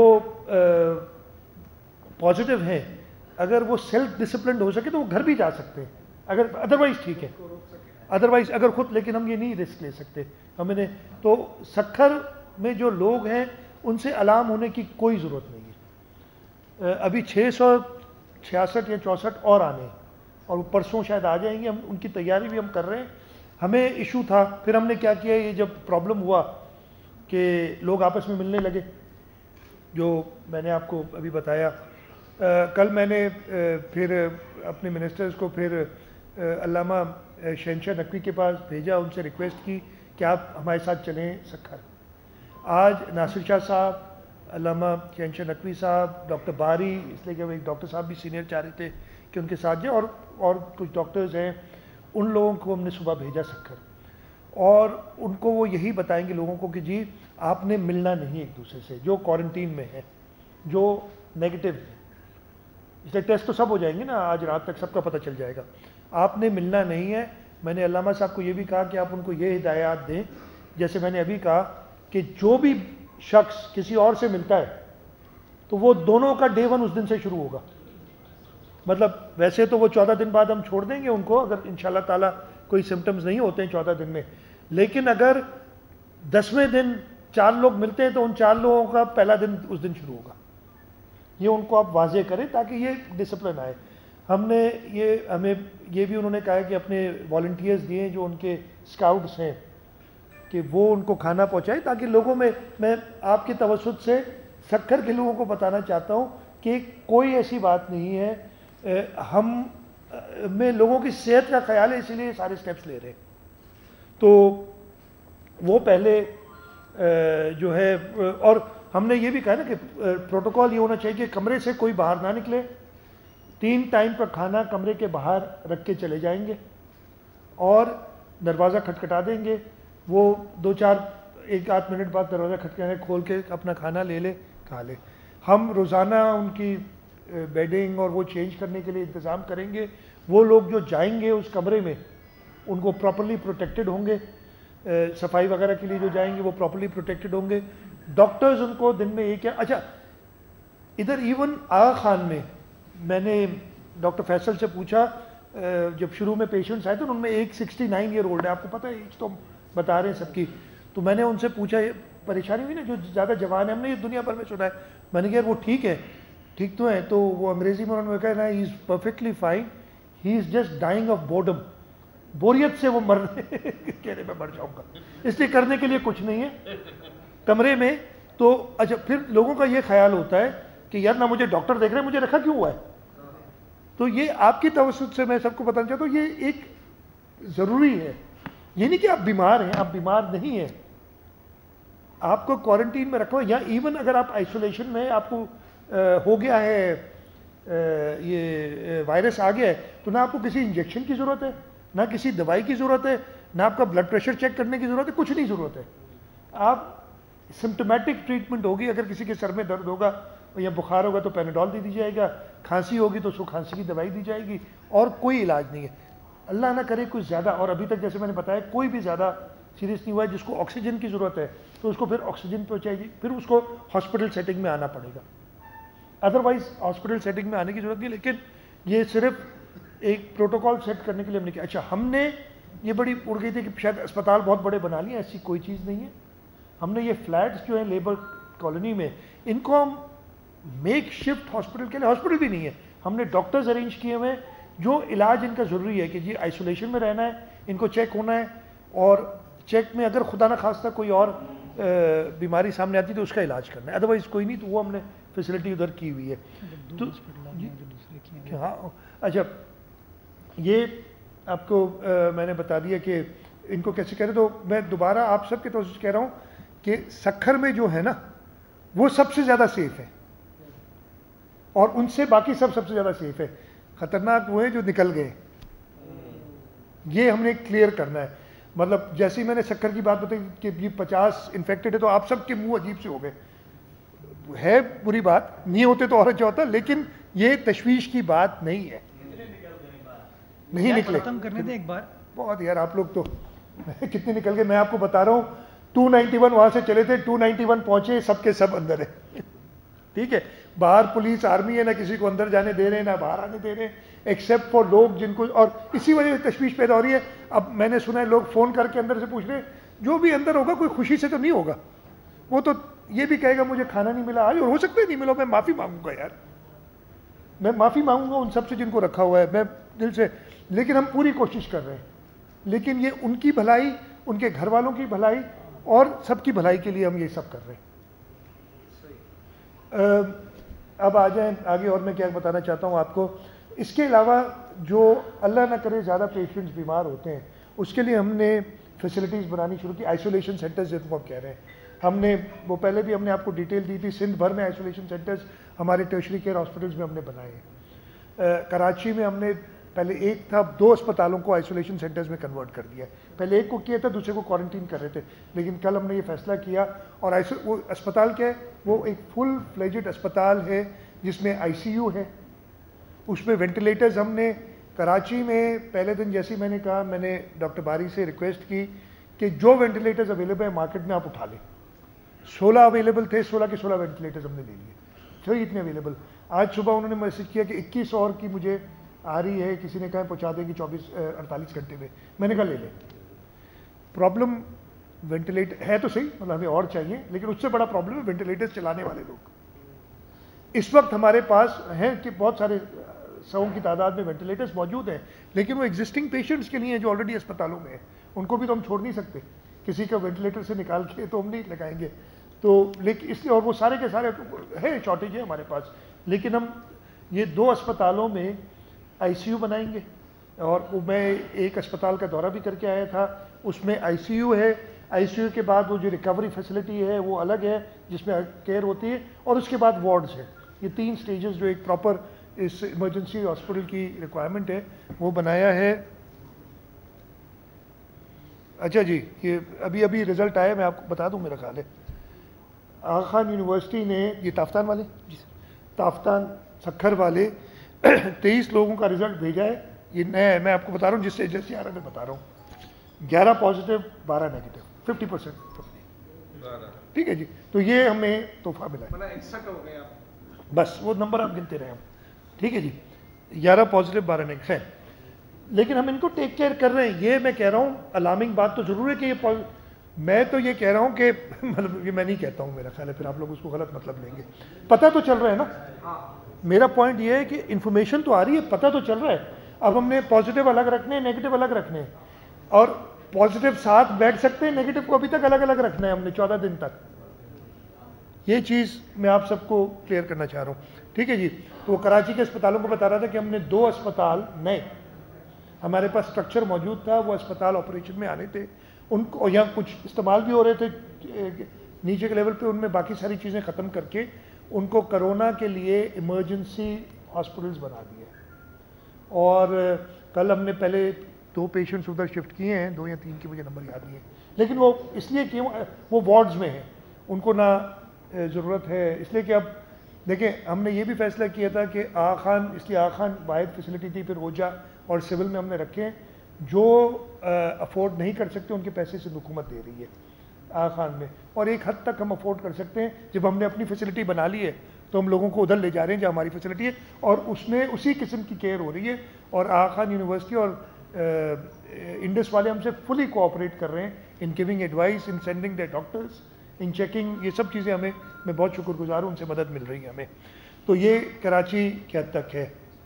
पॉजिटिव हैं अगर वो सेल्फ डिसिप्लिन हो सके तो वो घर भी जा सकते हैं, अगर अदरवाइज ठीक है, अदरवाइज अगर खुद, लेकिन हम ये नहीं रिस्क ले सकते। हमने तो सक्खर में जो लोग हैं उनसे अलार्म होने की कोई ज़रूरत नहीं है। अभी छः सौ छियासठ या चौंसठ और आने, और वो परसों शायद आ जाएंगे, हम उनकी तैयारी भी हम कर रहे हैं। हमें इशू था, फिर हमने क्या किया, ये जब प्रॉब्लम हुआ कि लोग आपस में मिलने लगे, जो मैंने आपको अभी बताया, आ, कल मैंने आ, फिर अपने मिनिस्टर्स को फिर अल्लामा शहनशाह नकवी के पास भेजा, उनसे रिक्वेस्ट की कि आप हमारे साथ चलें सक्खर। आज नासिर शाह साहब, अल्लामा शहनशाह नकवी साहब, डॉक्टर बारी, इसलिए कि एक डॉक्टर साहब भी सीनियर चाह रहे थे कि उनके साथ जाए, और और कुछ डॉक्टर्स हैं, उन लोगों को हमने सुबह भेजा सक्खर, और उनको वो यही बताएंगे लोगों को कि जी आपने मिलना नहीं एक दूसरे से, जो क्वारंटीन में है, जो नेगेटिव है, इसलिए टेस्ट तो सब हो जाएंगे ना, आज रात तक सबका पता चल जाएगा, आपने मिलना नहीं है। मैंने अल्लामा साहब को ये भी कहा कि आप उनको ये हिदायत दें, जैसे मैंने अभी कहा कि जो भी शख्स किसी और से मिलता है तो वो दोनों का डे वन उस दिन से शुरू होगा। मतलब वैसे तो वो चौदह दिन बाद हम छोड़ देंगे उनको, अगर इंशाल्लाह ताला कोई सिम्टम्स नहीं होते हैं चौदह दिन में, लेकिन अगर दसवें दिन चार लोग मिलते हैं तो उन चार लोगों का पहला दिन उस दिन शुरू होगा। ये उनको आप वाजे करें ताकि ये डिसिप्लिन आए। हमने ये हमें ये भी उन्होंने कहा है कि अपने वॉलंटियर्स दिए जो उनके स्काउट्स हैं कि वो उनको खाना पहुंचाए, ताकि लोगों में, मैं आपके तवज्जुह से सक्खर के लोगों को बताना चाहता हूं कि कोई ऐसी बात नहीं है, हम में लोगों की सेहत का ख्याल है, इसीलिए सारे स्टेप्स ले रहे हैं। तो वो पहले जो है, और हमने ये भी कहा ना कि प्रोटोकॉल ये होना चाहिए कि कमरे से कोई बाहर ना निकले, तीन टाइम का खाना कमरे के बाहर रख के चले जाएंगे और दरवाज़ा खटखटा देंगे, वो दो चार एक आध मिनट बाद दरवाज़ा खटखटाने खोल के अपना खाना ले ले, खा ले। हम रोज़ाना उनकी बेडिंग और वो चेंज करने के लिए इंतज़ाम करेंगे। वो लोग जो जाएंगे उस कमरे में उनको प्रॉपर्ली प्रोटेक्टेड होंगे, सफाई वगैरह के लिए जो जाएंगे वो प्रॉपर्ली प्रोटेक्टेड होंगे। डॉक्टर्स उनको दिन में एक, अच्छा इधर इवन आगा खान में मैंने डॉक्टर फैसल से पूछा, जब शुरू में पेशेंट्स आए थे उनमें एक सिक्सटी नाइन ईयर ओल्ड है, आपको पता है एज तो बता रहे हैं सबकी, तो मैंने उनसे पूछा परेशानी हुई ना, जो ज़्यादा जवान है, हमने ये दुनिया भर में सुना है, मैंने कहा वो ठीक है, ठीक तो है, तो वो अंग्रेज़ी में उन्होंने कहा ना, he is perfectly fine, he is just dying of boredom, बोरियत से वो मर कहने में मर जाऊँगा, इसलिए करने के लिए कुछ नहीं है कमरे में। तो अच्छा, फिर लोगों का ये ख्याल होता है कि यार ना मुझे डॉक्टर देख रहे हैं, मुझे रखा क्यों हुआ है। तो ये आपकी तवज्जुह से मैं सबको बताना चाहता हूँ, ये एक ज़रूरी है, ये नहीं कि आप बीमार हैं, आप बीमार नहीं हैं, आपको क्वारंटीन में रखो, या इवन अगर आप आइसोलेशन में आपको आ, हो गया है आ, ये वायरस आ गया है, तो ना आपको किसी इंजेक्शन की ज़रूरत है, ना किसी दवाई की ज़रूरत है, ना आपका ब्लड प्रेशर चेक करने की ज़रूरत है, कुछ नहीं ज़रूरत है। आप सिम्टोमेटिक ट्रीटमेंट होगी, अगर किसी के सर में दर्द होगा या बुखार होगा तो पैनाडोल दे दी जाएगा, खांसी होगी तो उसको खांसी की दवाई दी जाएगी, और कोई इलाज नहीं है। अल्लाह ना करे कुछ ज़्यादा, और अभी तक जैसे मैंने बताया कोई भी ज़्यादा सीरियस नहीं हुआ है, जिसको ऑक्सीजन की ज़रूरत है तो उसको फिर ऑक्सीजन पहुँचाएगी, फिर उसको हॉस्पिटल सेटिंग में आना पड़ेगा, अदरवाइज हॉस्पिटल सेटिंग में आने की ज़रूरत नहीं। लेकिन ये सिर्फ एक प्रोटोकॉल सेट करने के लिए हमने किया। अच्छा, हमने ये बड़ी उड़ गई थी कि शायद अस्पताल बहुत बड़े बना लिए, ऐसी कोई चीज़ नहीं है। हमने ये फ्लैट्स जो हैं लेबर कॉलोनी में, इनको हम मेक शिफ्ट हॉस्पिटल के लिए, हॉस्पिटल भी नहीं है, हमने डॉक्टर्स अरेंज किए हुए हैं, जो इलाज इनका ज़रूरी है कि जी आइसोलेशन में रहना है, इनको चेक होना है, और चेक में अगर खुदा न खास्ता कोई और बीमारी सामने आती है तो उसका इलाज करना है, अदरवाइज़ कोई नहीं। तो वो हमने फैसिलिटी उधर की हुई है। तो हाँ, अच्छा, ये आपको आ, मैंने बता दिया कि इनको कैसे करें। तो मैं दोबारा आप सबके तौर से कह रहा हूँ कि सक्खर में जो है ना वो सबसे ज़्यादा सेफ है, और उनसे बाकी सब सबसे ज़्यादा सेफ है। ख़तरनाक वो है जो निकल गए, ये हमने क्लियर करना है। मतलब जैसे ही मैंने सक्खर की बात बताई कि ये पचास इन्फेक्टेड है तो आप सबके मुंह अजीब से हो गए। है बुरी बात, नहीं होते तो और अच्छा होता, लेकिन ये तशवीश की बात नहीं है। नहीं निकले, खत्म करने दे एक बार। बहुत यार, आप लोग तो कितने निकल गए मैं आपको बता रहा हूँ। टू नाइन्टी वन वहां से चले थे, टू नाइन्टी वन पहुंचे, सबके सब अंदर है। ठीक है, बाहर पुलिस आर्मी है, ना किसी को अंदर जाने दे रहे हैं ना बाहर आने दे रहे हैं, एक्सेप्ट फॉर लोग जिनको, और इसी वजह से तशवीश पैदा हो रही है। अब मैंने सुना है लोग फ़ोन करके अंदर से पूछ रहे हैं, जो भी अंदर होगा कोई खुशी से तो नहीं होगा, वो तो ये भी कहेगा मुझे खाना नहीं मिला आज, और हो सकता है नहीं मिला, मैं माफ़ी मांगूंगा यार, मैं माफ़ी मांगूंगा उन सब से जिनको रखा हुआ है, मैं दिल से। लेकिन हम पूरी कोशिश कर रहे हैं, लेकिन ये उनकी भलाई, उनके घर वालों की भलाई और सबकी भलाई के लिए हम ये सब कर रहे हैं। अब आ जाए आगे, और मैं क्या बताना चाहता हूँ आपको। इसके अलावा जो अल्लाह ना करे ज़्यादा पेशेंट्स बीमार होते हैं, उसके लिए हमने फैसिलिटीज़ बनानी शुरू की। आइसोलेशन सेंटर्स जिनको आप कह रहे हैं, हमने वो पहले भी हमने आपको डिटेल दी थी। सिंध भर में आइसोलेशन सेंटर्स हमारे टर्शरी केयर हॉस्पिटल्स में हमने बनाए हैं। कराची में हमने पहले एक था, दो अस्पतालों को आइसोलेशन सेंटर्स में कन्वर्ट कर दिया। पहले एक को किया था, दूसरे को क्वारंटीन कर रहे थे, लेकिन कल हमने ये फैसला किया। और आइसो वो अस्पताल क्या है, वो एक फुल फ्लेजेड अस्पताल है जिसमें आईसीयू है, उसमें वेंटिलेटर्स। हमने कराची में पहले दिन जैसे ही मैंने कहा, मैंने डॉक्टर बारी से रिक्वेस्ट की कि जो वेंटिलेटर्स अवेलेबल है मार्केट में आप उठा लें। सोलह अवेलेबल थे, सोलह के सोलह वेंटिलेटर्स हमने ले लिए, थे इतने अवेलेबल। आज सुबह उन्होंने मैसेज किया कि इक्कीस और की मुझे आ रही है, किसी ने कहा पहुँचा देगी चौबीस अड़तालीस घंटे में। मैंने कहा ले लें। प्रॉब्लम वेंटिलेटर है तो सही, मतलब हमें और चाहिए, लेकिन उससे बड़ा प्रॉब्लम है वेंटिलेटर्स चलाने वाले लोग। इस वक्त हमारे पास हैं कि बहुत सारे सौ की तादाद में वेंटिलेटर्स मौजूद हैं, लेकिन वो एग्जिस्टिंग पेशेंट्स के लिए हैं जो ऑलरेडी अस्पतालों में हैं, उनको भी तो हम छोड़ नहीं सकते। किसी का वेंटिलेटर से निकाल के तो हम नहीं लगाएंगे। तो लेकिन इसलिए, और वो सारे के सारे है, शॉर्टेज है हमारे पास, लेकिन हम ये दो अस्पतालों में आईसीयू बनाएंगे। और वो मैं एक अस्पताल का दौरा भी करके आया था, उसमें आईसीयू है। आईसीयू के बाद वो जो रिकवरी फैसिलिटी है वो अलग है जिसमें केयर होती है, और उसके बाद वार्ड्स है। ये तीन स्टेजेस जो एक प्रॉपर इस इमरजेंसी हॉस्पिटल की रिक्वायरमेंट है वो बनाया है। अच्छा जी, ये अभी अभी रिजल्ट आया, मैं आपको बता दूं, मेरा ख्याल है आगा खान यूनिवर्सिटी ने, ये ताफ्तान वाले जी ताफ्तान सक्खर वाले तेईस लोगों का रिजल्ट भेजा है। ये नया है, मैं आपको बता रहा हूँ जिससे एजेंसी आ रहा है, मैं बता रहा हूँ। ग्यारह पॉजिटिव बारह नेगेटिव, फिफ्टी परसेंट। ठीक है जी, तो ये हमें तोहफा मिला है, बस वो नंबर आप गिनते रहे हम। ठीक है जी, ग्यारह पॉजिटिव बारह नेगेटिव है, लेकिन हम इनको टेक केयर कर रहे हैं। ये मैं कह रहा हूँ अलार्मिंग बात तो जरूर है कि ये, मैं तो ये कह रहा हूँ कि मतलब ये मैं नहीं कहता हूँ, मेरा ख्याल है फिर आप लोग उसको गलत मतलब लेंगे। पता तो चल रहा है ना, मेरा पॉइंट ये है कि इन्फॉर्मेशन तो आ रही है, पता तो चल रहा है। अब हमने पॉजिटिव अलग रखने हैं, नेगेटिव अलग रखने हैं, और पॉजिटिव साथ बैठ सकते हैं, नेगेटिव को अभी तक अलग अलग रखना है हमने चौदह दिन तक। ये चीज़ मैं आप सबको क्लियर करना चाह रहा हूँ। ठीक है जी, तो वो कराची के अस्पतालों को बता रहा था कि हमने दो अस्पताल नए, हमारे पास स्ट्रक्चर मौजूद था, वो अस्पताल ऑपरेशन में आने थे, उनको यहाँ कुछ इस्तेमाल भी हो रहे थे नीचे के लेवल पे, उनमें बाकी सारी चीज़ें ख़त्म करके उनको कोरोना के लिए इमरजेंसी हॉस्पिटल्स बना दिए। और कल हमने पहले दो पेशेंट्स उधर शिफ्ट किए हैं, दो या तीन की मुझे नंबर याद नहीं है, लेकिन वो इसलिए कि वो वार्ड्स में हैं, उनको ना ज़रूरत है, इसलिए कि अब देखें हमने ये भी फैसला किया था कि आगा खान, इसलिए आगा खान वाहिद फैसिलिटी थी, फिर ओजा और सिविल में हमने रखे हैं। जो अफोर्ड नहीं कर सकते उनके पैसे से हुकूमत दे रही है आगा खान में, और एक हद तक हम अफोर्ड कर सकते हैं। जब हमने अपनी फैसिलिटी बना ली है तो हम लोगों को उधर ले जा रहे हैं जहाँ हमारी फैसिलिटी है, और उसमें उसी किस्म की केयर हो रही है। और आगा खान यूनिवर्सिटी और इंडस वाले हमसे फुली कोऑपरेट कर रहे हैं in giving advice, in sending the doctors, in checking, ये सब चीज़ें हमें, मैं बहुत शुक्रगुजार हूँ, उनसे मदद मिल रही है हमें। तो ये कराची के हद तक है।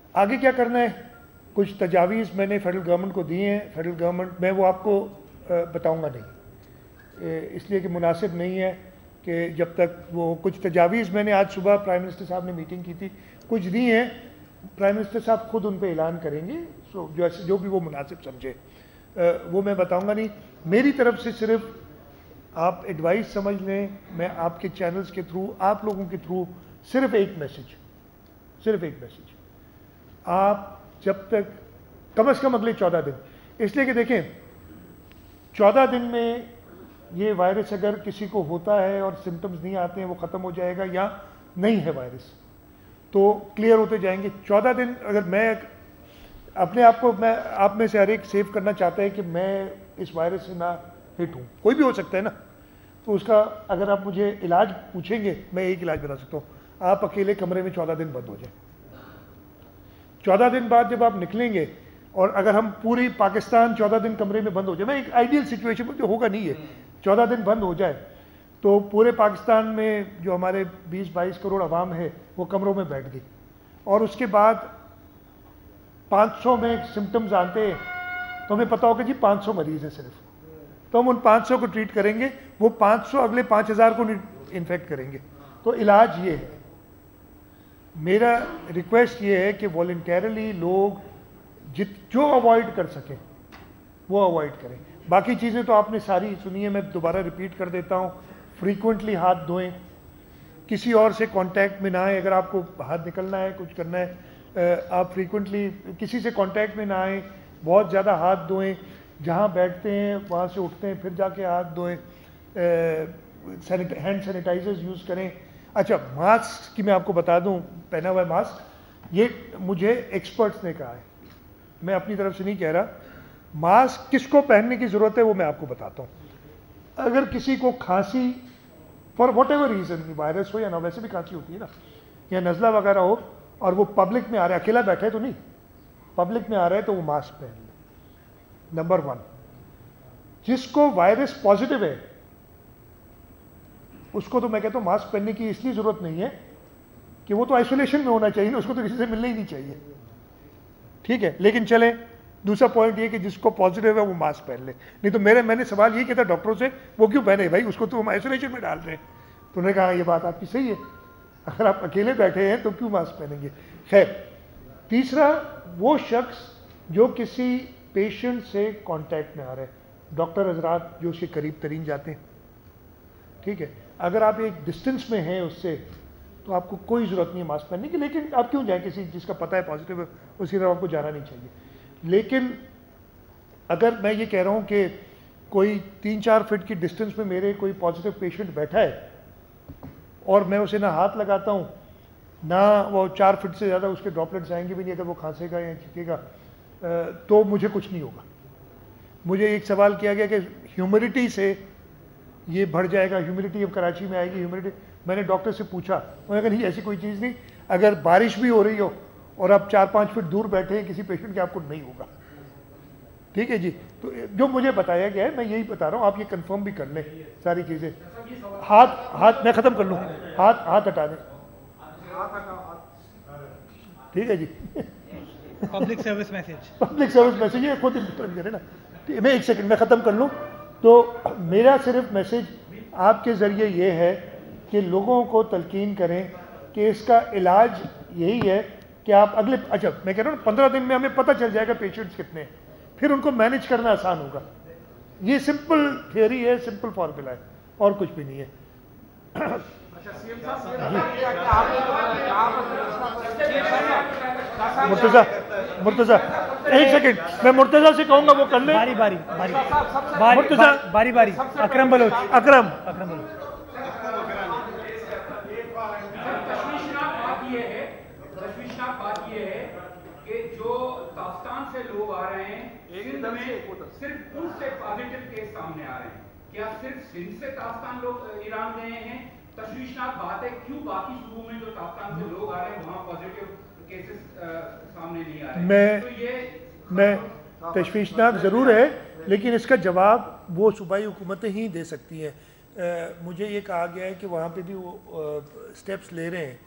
आगे क्या करना है, कुछ तजावीज़ मैंने फेडरल गवर्नमेंट को दिए हैं। फेडरल गवर्नमेंट, मैं वो आपको बताऊंगा नहीं, इसलिए कि मुनासिब नहीं है कि जब तक वो कुछ तजावीज़ मैंने आज सुबह प्राइम मिनिस्टर साहब ने मीटिंग की थी, कुछ दी हैं, प्राइम मिनिस्टर साहब खुद उन पर ऐलान करेंगे। सो जो जो भी वो मुनासिब समझे वो मैं बताऊंगा नहीं। मेरी तरफ से सिर्फ आप एडवाइस समझ लें, मैं आपके चैनल्स के थ्रू, आप लोगों के थ्रू सिर्फ एक मैसेज सिर्फ एक मैसेज आप जब तक कम से कम अगले चौदह दिन, इसलिए कि देखें चौदह दिन में ये वायरस अगर किसी को होता है और सिम्टम्स नहीं आते हैं, वो ख़त्म हो जाएगा, या नहीं है वायरस तो क्लियर होते जाएंगे। चौदह दिन अगर मैं अपने आप को, मैं आप में से हर एक सेव करना चाहता है कि मैं इस वायरस से ना हिट हूँ, कोई भी हो सकता है ना, तो उसका अगर आप मुझे इलाज पूछेंगे, मैं एक इलाज बता सकता हूँ, आप अकेले कमरे में चौदह दिन बंद हो जाए। चौदह दिन बाद जब आप निकलेंगे, और अगर हम पूरी पाकिस्तान चौदह दिन कमरे में बंद हो जाए, मैं एक आइडियल सिचुएशन में, जो होगा नहीं है, चौदह दिन बंद हो जाए तो पूरे पाकिस्तान में जो हमारे बीस बाईस करोड़ आवाम है वो कमरों में बैठ गई, और उसके बाद पाँच सौ में सिम्टम्स आते हैं तो हमें पता होगा जी पाँच सौ मरीज़ हैं सिर्फ, तो हम उन पाँच सौ को ट्रीट करेंगे, वो पाँच सौ अगले पाँच हज़ार को इन्फेक्ट करेंगे। तो इलाज ये है, मेरा रिक्वेस्ट ये है कि वॉलंटरली लोग जित जो अवॉइड कर सकें वो अवॉइड करें। बाकी चीज़ें तो आपने सारी सुनी है, मैं दोबारा रिपीट कर देता हूँ। फ्रीक्वेंटली हाथ धोएं, किसी और से कांटेक्ट में ना आए, अगर आपको हाथ निकलना है, कुछ करना है, आप फ्रीक्वेंटली किसी से कांटेक्ट में ना आए, बहुत ज़्यादा हाथ धोएं, जहाँ बैठते हैं वहाँ से उठते हैं फिर जाके हाथ धोएं, हैंड सैनिटाइजर्स यूज़ करें। अच्छा, मास्क की मैं आपको बता दूं, पहना हुआ मास्क, ये मुझे एक्सपर्ट्स ने कहा है, मैं अपनी तरफ से नहीं कह रहा। मास्क किसको पहनने की ज़रूरत है वो मैं आपको बताता हूँ। अगर किसी को खांसी for whatever reason, virus हो या ना, वैसे भी खांसी होती है ना, या नज़ला वगैरह हो, और वो पब्लिक में आ रहा है, अकेला बैठा है तो नहीं, पब्लिक में आ रहा है, तो वो मास्क पहन ले। नंबर वन, जिसको वायरस पॉजिटिव है उसको तो मैं कहता हूँ मास्क पहनने की इसलिए ज़रूरत नहीं है कि वो तो आइसोलेशन में होना चाहिए ना, उसको तो किसी से मिलना ही नहीं चाहिए, ठीक है। लेकिन चले, दूसरा पॉइंट ये कि जिसको पॉजिटिव है वो मास्क पहन ले। नहीं तो मेरे मैंने सवाल ये किया था डॉक्टरों से, वो क्यों पहने भाई, उसको तो हम आइसोलेशन में डाल रहे हैं। तो उन्होंने कहा ये बात आपकी सही है, अगर आप अकेले बैठे हैं तो क्यों मास्क पहनेंगे। खैर, तीसरा, वो शख्स जो किसी पेशेंट से कांटेक्ट में आ रहे हैं, डॉक्टर हजरात जो उसके करीब तरीन जाते हैं, ठीक है, अगर आप एक डिस्टेंस में हैं उससे तो आपको कोई ज़रूरत नहीं है मास्क पहनने की। लेकिन आप क्यों जाएं, किसी जिसका पता है पॉजिटिव है उसकी तरफ आपको जाना नहीं चाहिए। लेकिन अगर मैं ये कह रहा हूँ कि कोई तीन चार फीट की डिस्टेंस में मेरे कोई पॉजिटिव पेशेंट बैठा है और मैं उसे ना हाथ लगाता हूँ, ना वो चार फीट से ज़्यादा उसके ड्रॉपलेट्स आएंगे भी नहीं, अगर वो खांसेगा या छींकेगा तो मुझे कुछ नहीं होगा। मुझे एक सवाल किया गया कि ह्यूमिडिटी से ये बढ़ जाएगा, ह्यूमिडिटी अब कराची में आएगी, ह्यूमिडिटी, मैंने डॉक्टर से पूछा, उन्होंने कहा नहीं ऐसी कोई चीज़ नहीं, अगर बारिश भी हो रही हो और आप चार पाँच फीट दूर बैठे हैं किसी पेशेंट के, आपको नहीं होगा, ठीक है जी। तो जो मुझे बताया गया है मैं यही बता रहा हूँ, आप ये कंफर्म भी कर लें सारी चीज़ें। हाथ हाथ मैं ख़त्म कर लूँ, हाथ हाथ हटा दें, ठीक है जी। Public service message public service message ये खुद इंप्लीमेंट करें ना। मैं एक सेकंड में ख़त्म कर लूँ। तो मेरा सिर्फ मैसेज आपके ज़रिए ये है कि लोगों को तलकीन करें कि इसका इलाज यही है कि आप अगले, अच्छा मैं कह रहा हूँ पंद्रह दिन में हमें पता चल जाएगा पेशेंट्स कितने हैं, फिर उनको मैनेज करना आसान होगा। ये सिंपल थियोरी है, सिंपल फार्मूला है, और कुछ भी नहीं है। मुर्तज़ा मुर्तज़ा एक सेकंड, मैं मुर्तज़ा से कहूँगा वो कर ले। बारी बारी बारी बारी मुर्तज़ा बारी बारी अकरम बलोच अकरम अकरम बलोच तशवीशनाक बात यह है तशवीशनाक बात यह है कि जो ताफ्तान से लोग आ रहे हैं, सिंध में सिर्फ उनसे पॉजिटिव केस सामने आ रहे हैं। क्या सिर्फ सिंध से ताफ्तान लोग ईरान गए हैं? तशवीशनाक बात है, क्यों बाकी सूबों में जो ताफ्तान से लोग आ रहे हैं वहाँ पॉजिटिव केसेस सामने नहीं आ रहे? मैं तो ये मैं तशवीशनाक ज़रूर है, लेकिन इसका जवाब वो सूबाई हुकूमतें ही दे सकती हैं। मुझे ये कहा गया है कि वहाँ पे भी वो स्टेप्स ले रहे हैं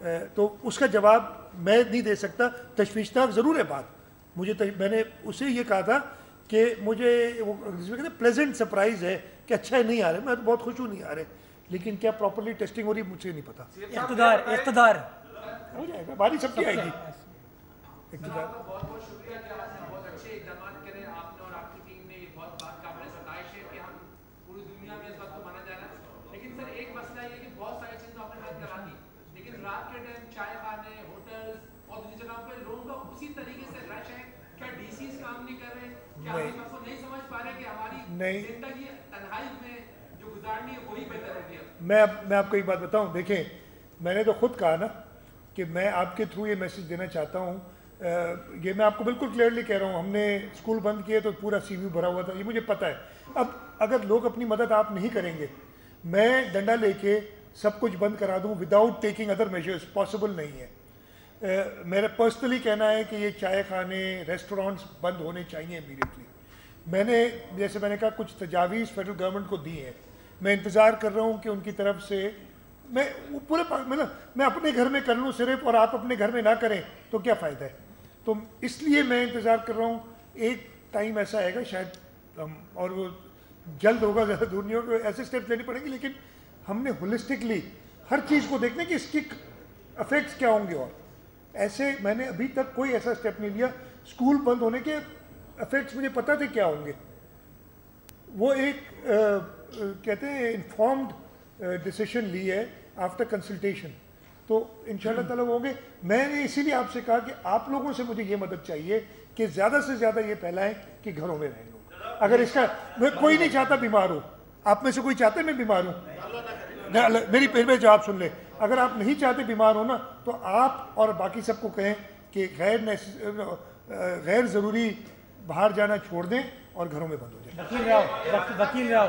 तो उसका जवाब मैं नहीं दे सकता। तशवीशनाक ज़रूर है बात, मुझे तश... मैंने उसे ये कहा था कि मुझे वो जिसमें कहते हैं प्लेजेंट सरप्राइज़ है कि अच्छा है नहीं आ रहे, मैं तो बहुत खुश हूँ नहीं आ रहे, लेकिन क्या प्रॉपरली टेस्टिंग हो रही मुझे नहीं पता। इक़्तिदार इक़्तिदार हो जाएगा, बारी सबकी आएगी। इक़्तिदार बहुत बहुत शुक्रिया कि आपने बहुत अच्छे इक़दाम करे, आपने और आपकी टीम ने ये बहुत बात काबिल सताइश है कि हम पूरी दुनिया में इस बात को माना जा रहा है। लेकिन सर एक मसला ये कि बहुत सारी चीज़ें आपने बात करा दी, लेकिन रात के टाइम चाय खाने, होटल्स और दूसरी जगह पे लोगों का उसी तरीके से रश है। क्या डीसी काम नहीं कर रहे? क्या हम इस बात को नहीं समझ पा रहे कि हमारी जिंदगी तन्हाई में जो गुजारनी है वही बेहतर होगी? मैं मैं आपको एक बात बताऊं, देखें मैंने तो खुद कहा ना कि मैं आपके थ्रू ये मैसेज देना चाहता हूँ, ये मैं आपको बिल्कुल क्लियरली कह रहा हूँ, हमने स्कूल बंद किए तो पूरा सीवी भरा हुआ था, ये मुझे पता है। अब अगर लोग अपनी मदद आप नहीं करेंगे, मैं डंडा लेके सब कुछ बंद करा दूँ without taking other measures, possible नहीं है। uh, मेरा पर्सनली कहना है कि ये चाय खाने, रेस्टोरेंट्स बंद होने चाहिए इमीडिएटली। मैंने जैसे मैंने कहा कुछ तजावीज़ फेडरल गवर्नमेंट को दी हैं, मैं इंतज़ार कर रहा हूँ कि उनकी तरफ से मैं वो पूरे मतलब मैं अपने घर में कर लूँ सिर्फ और आप अपने घर में ना करें तो क्या फ़ायदा है। तो इसलिए मैं इंतज़ार कर रहा हूँ, एक टाइम ऐसा आएगा शायद हम, और वो जल्द होगा, ज़्यादा दूर नहीं होगा, ऐसे स्टेप्स लेने पड़ेंगे, लेकिन हमने होलिस्टिकली हर चीज़ को देखना कि इसके अफेक्ट्स क्या होंगे। और ऐसे मैंने अभी तक कोई ऐसा स्टेप नहीं लिया। स्कूल बंद होने के अफेक्ट्स मुझे पता थे क्या होंगे, वो एक आ, कहते हैं इन्फॉर्म्ड डिसीजन ली है आफ्टर कंसल्टेशन, तो इंशाल्लाह ताला वो होंगे। मैंने इसीलिए आपसे कहा कि आप लोगों से मुझे ये मदद चाहिए कि ज़्यादा से ज़्यादा ये फैलाएं कि घरों में रहें लोग। अगर इसका मैं कोई नहीं चाहता बीमार हो, आप में से कोई चाहते मैं बीमार हूँ? मेरी फिर में जवाब सुन ले, अगर आप नहीं चाहते बीमार हो ना तो आप और बाकी सबको कहें कि गैर गैर ज़रूरी बाहर जाना छोड़ दें और घरों में बंद हो जाए। वकील राव वकील राव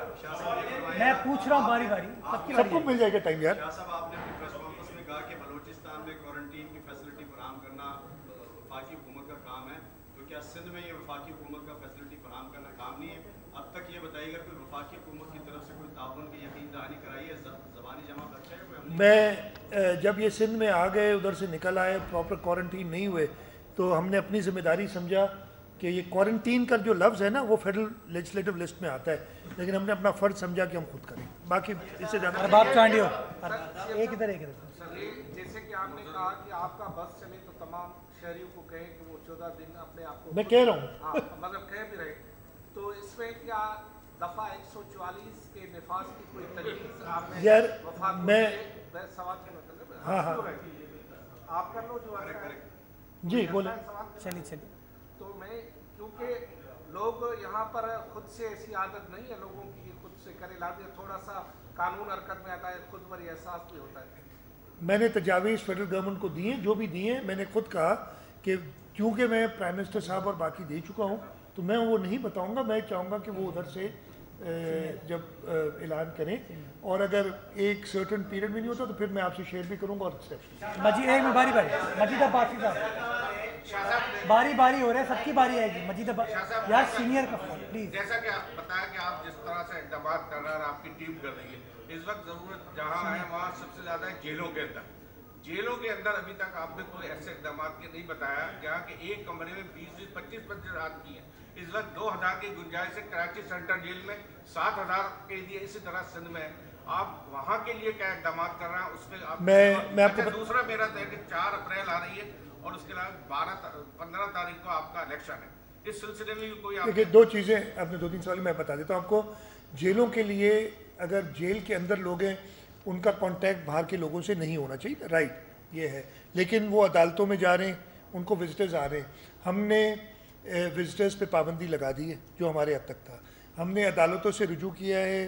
मैं पूछ रहा हूँ बारी बारी, सबको मिल जाएगा टाइम यार। साहब आपने अपनी प्रेस कॉन्फ्रेंस में कहा कि बलूचिस्तान में क्वारंटीन की फैसिलिटी फराहम करना वफाकी हुकूमत का काम है, तो क्या सिंध में ये वफाकी हुकूमत का फैसिलिटी फराहम करना काम नहीं है? अब तक ये बताइएगा कोई वफाकी हुकूमत की तरफ से कोई ताउन की यकीन दहानी कराई है, ज़बानी जमा खर्चा है कोई? मैं जब ये सिंध में आ गए, उधर से निकल आए, प्रॉपर क्वारंटीन नहीं हुए, तो हमने अपनी जिम्मेदारी समझा कि ये क्वारंटीन का जो लफ्ज़ है ना वो फेडरल लेजिस्लेटिव लिस्ट में आता है, लेकिन हमने अपना फ़र्ज समझा कि हम खुद करें, बाकी इससे ज़्यादा। बाप चांडियो एक इधर एक इधर। सर ये जैसे कि आपने कहा कि आपका बस चले तो तमाम शहरियों को कहें कि वो चौदह दिन अपने आप को, मैं कह रहा हूँ हाँ मतलब कह भी रहे, तो इसमें क्या दफ़ा एक सौ चौवालीस के निफाज की कोई तजवीज़ आपने? यार मैं सवाल हाँ हाँ आप कर लो जो जी बोले। चलिए चलिए। तो मैं क्योंकि लोग यहाँ पर खुद से ऐसी आदत नहीं है लोगों की कि खुद से करे लाते, थोड़ा सा कानून हरकत में आता है, खुद पर एहसास भी होता है। मैंने तजावीज़ फेडरल गवर्नमेंट को दिए, जो भी दिए, मैंने खुद कहा कि क्योंकि मैं प्राइम मिनिस्टर साहब और बाकी दे चुका हूँ तो मैं वो नहीं बताऊँगा, मैं चाहूँगा कि वो उधर से जब ऐलान करें, और अगर एक सर्टन पीरियड में नहीं होता तो फिर मैं आपसे शेयर भी करूँगा। और मजीद एक में बारी बारी मजीद अब्बासी साहब बारी बारी हो रहा है, सबकी बारी आएगी। मजीद अब्बासी यार सीनियर का प्लीज। जैसा कि आप बताया कि आप जिस तरह से इक़दाम कर रहे हैं, आपकी टीम कर रही है, इस वक्त ज़रूरत जहाँ है वहाँ सबसे ज़्यादा है जेलों के अंदर। जेलों के अंदर अभी तक आपने कोई ऐसे इक़दाम के नहीं बताया जहाँ कि एक कमरे में बीस बीस पच्चीस पच्चीस रात की है। इस वक्त दो हज़ार की गुंजाइश है कराची सेंट्रल जेल में, सात हज़ार के लिए इसी तरह सिंध में। आप वहाँ के लिए क्या इक़दाम कर रहे हैं उसमें आप? मैं मैं आपको दूसरा मेरा है कि चार अप्रैल आ रही है और उसके अलावा बारह पंद्रह तारीख को आपका इलेक्शन है, इस सिलसिले में कोई? देखिए दो चीज़ें आपने दो तीन सवाल मैं बता देता हूँ आपको। जेलों के लिए अगर जेल के अंदर लोग हैं उनका कांटेक्ट बाहर के लोगों से नहीं होना चाहिए, राइट, ये है। लेकिन वो अदालतों में जा रहे हैं, उनको विजिटर्स आ रहे हैं, हमने विजिटर्स पे पाबंदी लगा दी है जो हमारे हद तक था। हमने अदालतों से रुजू किया है,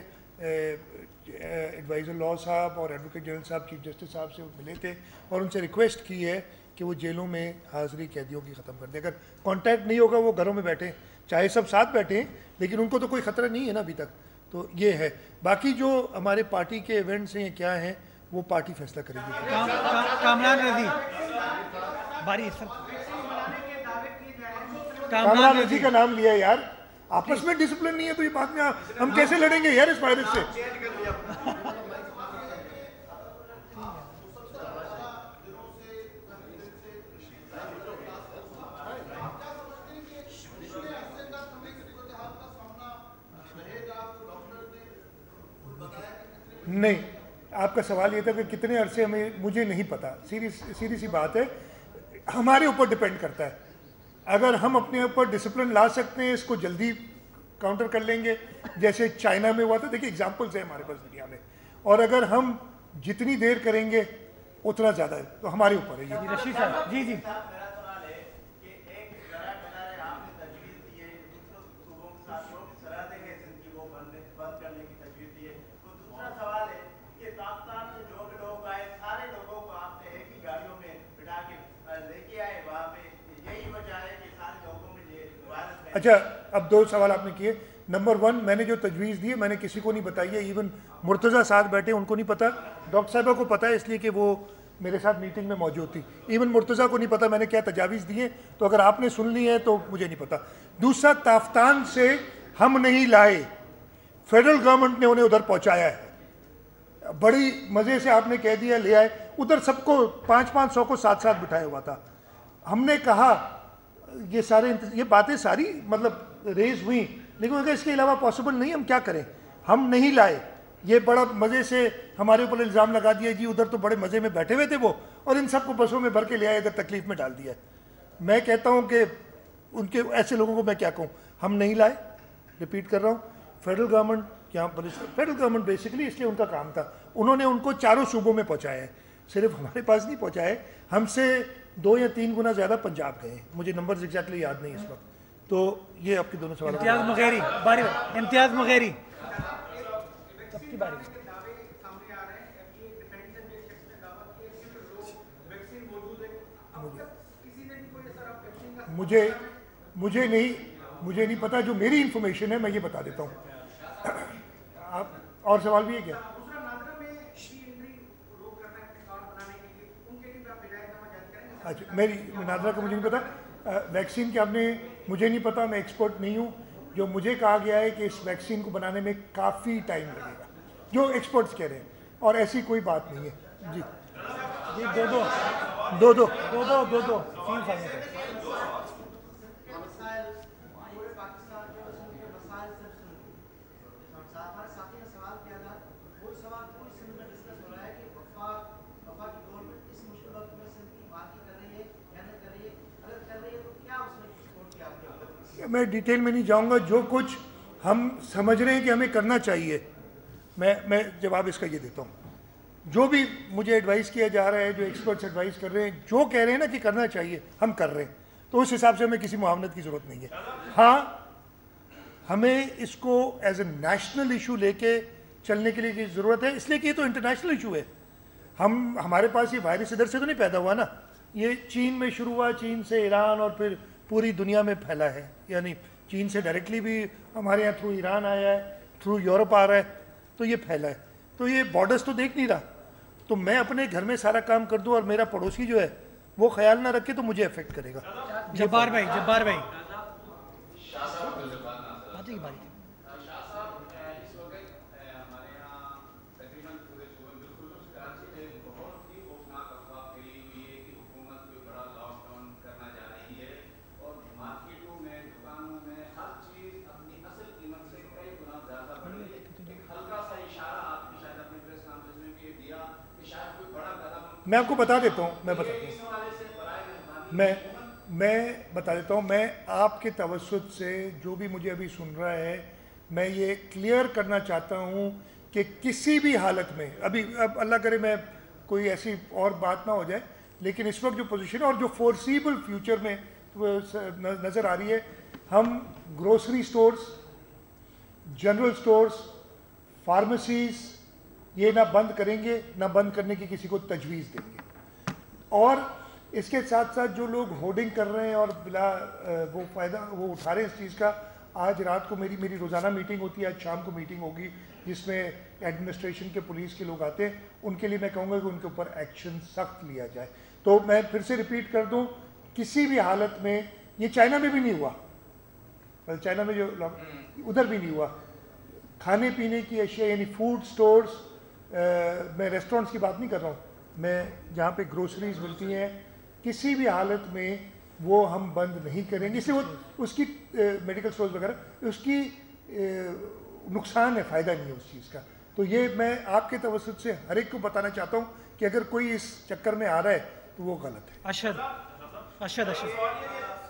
एडवाइज़र लॉ साहब और एडवोकेट जनरल साहब चीफ जस्टिस साहब से मिले थे और उनसे रिक्वेस्ट की है कि वो जेलों में हाज़िरी कैदियों की ख़त्म कर दें। अगर कांटेक्ट नहीं होगा वो घरों में बैठे, चाहे सब साथ बैठे हैं, लेकिन उनको तो कोई ख़तरा नहीं है ना अभी तक। तो ये है, बाकी जो हमारे पार्टी के इवेंट्स हैं क्या हैं वो पार्टी फैसला करेगी। काम, काम, कामरान रजी बारी कामरान रजी का नाम लिया यार, आपस में डिसिप्लिन नहीं है तो ये बात में हम कैसे लड़ेंगे यार इस वायरस से? नहीं, आपका सवाल ये था कि कितने अरसे हमें, मुझे नहीं पता। सीधी सीधी सी बात है, हमारे ऊपर डिपेंड करता है। अगर हम अपने ऊपर डिसिप्लिन ला सकते हैं, इसको जल्दी काउंटर कर लेंगे, जैसे चाइना में हुआ था। देखिए एग्जांपल्स है हमारे पास दुनिया में, और अगर हम जितनी देर करेंगे उतना ज़्यादा है, तो हमारे ऊपर है ये। रशीद साहब जी जी अच्छा, अब दो सवाल आपने किए। नंबर वन, मैंने जो तजवीज़ दी है मैंने किसी को नहीं बताई है, इवन मुर्तज़ा साथ बैठे उनको नहीं पता। डॉक्टर साहिबा को पता है इसलिए कि वो मेरे साथ मीटिंग में मौजूद थी। इवन मुर्तज़ा को नहीं पता मैंने क्या तजावीज़ दी है, तो अगर आपने सुन ली है तो मुझे नहीं पता। दूसरा, ताफ्तान से हम नहीं लाए, फेडरल गवर्नमेंट ने उन्हें उधर पहुँचाया है। बड़ी मज़े से आपने कह दिया ले आए, उधर सबको पाँच पाँच सौ को साथ साथ बिठाया हुआ था। हमने कहा ये सारे ये बातें सारी मतलब रेज हुई, लेकिन अगर इसके अलावा पॉसिबल नहीं, हम क्या करें? हम नहीं लाए। ये बड़ा मज़े से हमारे ऊपर इल्ज़ाम लगा दिया जी उधर तो बड़े मज़े में बैठे हुए थे वो, और इन सबको बसों में भर के ले आए, इधर तकलीफ में डाल दिया। मैं कहता हूँ कि उनके ऐसे लोगों को मैं क्या कहूँ, हम नहीं लाए। रिपीट कर रहा हूँ, फेडरल गवर्नमेंट यहाँ पर, फेडरल गवर्नमेंट बेसिकली इसलिए उनका काम था, उन्होंने उनको चारों सूबों में पहुँचाया है, सिर्फ हमारे पास नहीं पहुँचाए। हमसे दो या तीन गुना ज़्यादा पंजाब गए, मुझे नंबर्स एग्जैक्टली याद नहीं इस वक्त। तो ये आपके दोनों सवाल। इम्तियाज मगेरी, बारी इम्तियाज मगेरी, सबकी बारी। मुझे मुझे नहीं मुझे नहीं पता, जो मेरी इंफॉर्मेशन है मैं ये बता देता हूँ। आप और सवाल भी है क्या? अच्छा, मेरी नादरा का मुझे नहीं पता। वैक्सीन के आपने, मुझे नहीं पता, मैं एक्सपर्ट नहीं हूँ। जो मुझे कहा गया है कि इस वैक्सीन को बनाने में काफ़ी टाइम लगेगा, जो एक्सपर्ट्स कह रहे हैं, और ऐसी कोई बात नहीं है। जी जी दो दो दो दो दो दो दो दो तीन साल में मैं डिटेल में नहीं जाऊंगा। जो कुछ हम समझ रहे हैं कि हमें करना चाहिए, मैं मैं जवाब इसका ये देता हूँ। जो भी मुझे एडवाइस किया जा रहा है, जो एक्सपर्ट्स एडवाइस कर रहे हैं, जो कह रहे हैं ना कि करना चाहिए, हम कर रहे हैं, तो उस हिसाब से हमें किसी मुआवनत की ज़रूरत नहीं है। हाँ, हमें इसको एज ए नेशनल इशू लेके चलने के लिए ज़रूरत है, इसलिए कि ये तो इंटरनेशनल इशू है। हम हमारे पास ये वायरस इधर से तो नहीं पैदा हुआ ना, ये चीन में शुरू हुआ, चीन से ईरान, और फिर पूरी दुनिया में फैला है। यानी चीन से डायरेक्टली भी हमारे यहाँ थ्रू ईरान आया है, थ्रू यूरोप आ रहा है, तो ये फैला है। तो ये बॉर्डर्स तो देख नहीं रहा, तो मैं अपने घर में सारा काम कर दूं और मेरा पड़ोसी जो है वो ख्याल ना रखे, तो मुझे अफेक्ट करेगा। जब्बार भाई, जब्बार भाई बाजी की बारी। मैं आपको बता देता हूँ मैं बताता हूँ मैं मैं बता देता हूँ मैं आपके तवज्जुद से, जो भी मुझे अभी सुन रहा है, मैं ये क्लियर करना चाहता हूँ कि किसी भी हालत में, अभी अब अल्लाह करे मैं कोई ऐसी और बात ना हो जाए, लेकिन इस वक्त जो पोजीशन है और जो फोर्सिबल फ्यूचर में नज़र आ रही है, हम grocery stores, general stores, pharmacies ये ना बंद करेंगे, ना बंद करने की किसी को तजवीज़ देंगे। और इसके साथ साथ जो लोग होर्डिंग कर रहे हैं और बिला वो फ़ायदा वो उठा रहे हैं इस चीज़ का, आज रात को मेरी मेरी रोज़ाना मीटिंग होती है, आज शाम को मीटिंग होगी जिसमें एडमिनिस्ट्रेशन के, पुलिस के लोग आते हैं। उनके लिए मैं कहूँगा कि उनके ऊपर एक्शन सख्त लिया जाए। तो मैं फिर से रिपीट कर दूँ, किसी भी हालत में, ये चाइना में भी नहीं हुआ, चाइना में जो उधर भी नहीं हुआ, खाने पीने की अशिया यानी फूड स्टोर्स, मैं रेस्टोरेंट्स की बात नहीं कर रहा हूँ, मैं जहाँ पे ग्रोसरीज मिलती हैं, किसी भी हालत में वो हम बंद नहीं करेंगे। इसलिए वो उसकी मेडिकल स्टोर्स वगैरह उसकी नुकसान है, फ़ायदा नहीं है उस चीज़ का। तो ये मैं आपके तवज्जुह से हर एक को बताना चाहता हूँ कि अगर कोई इस चक्कर में आ रहा है तो वो गलत है। अशद अशद अशद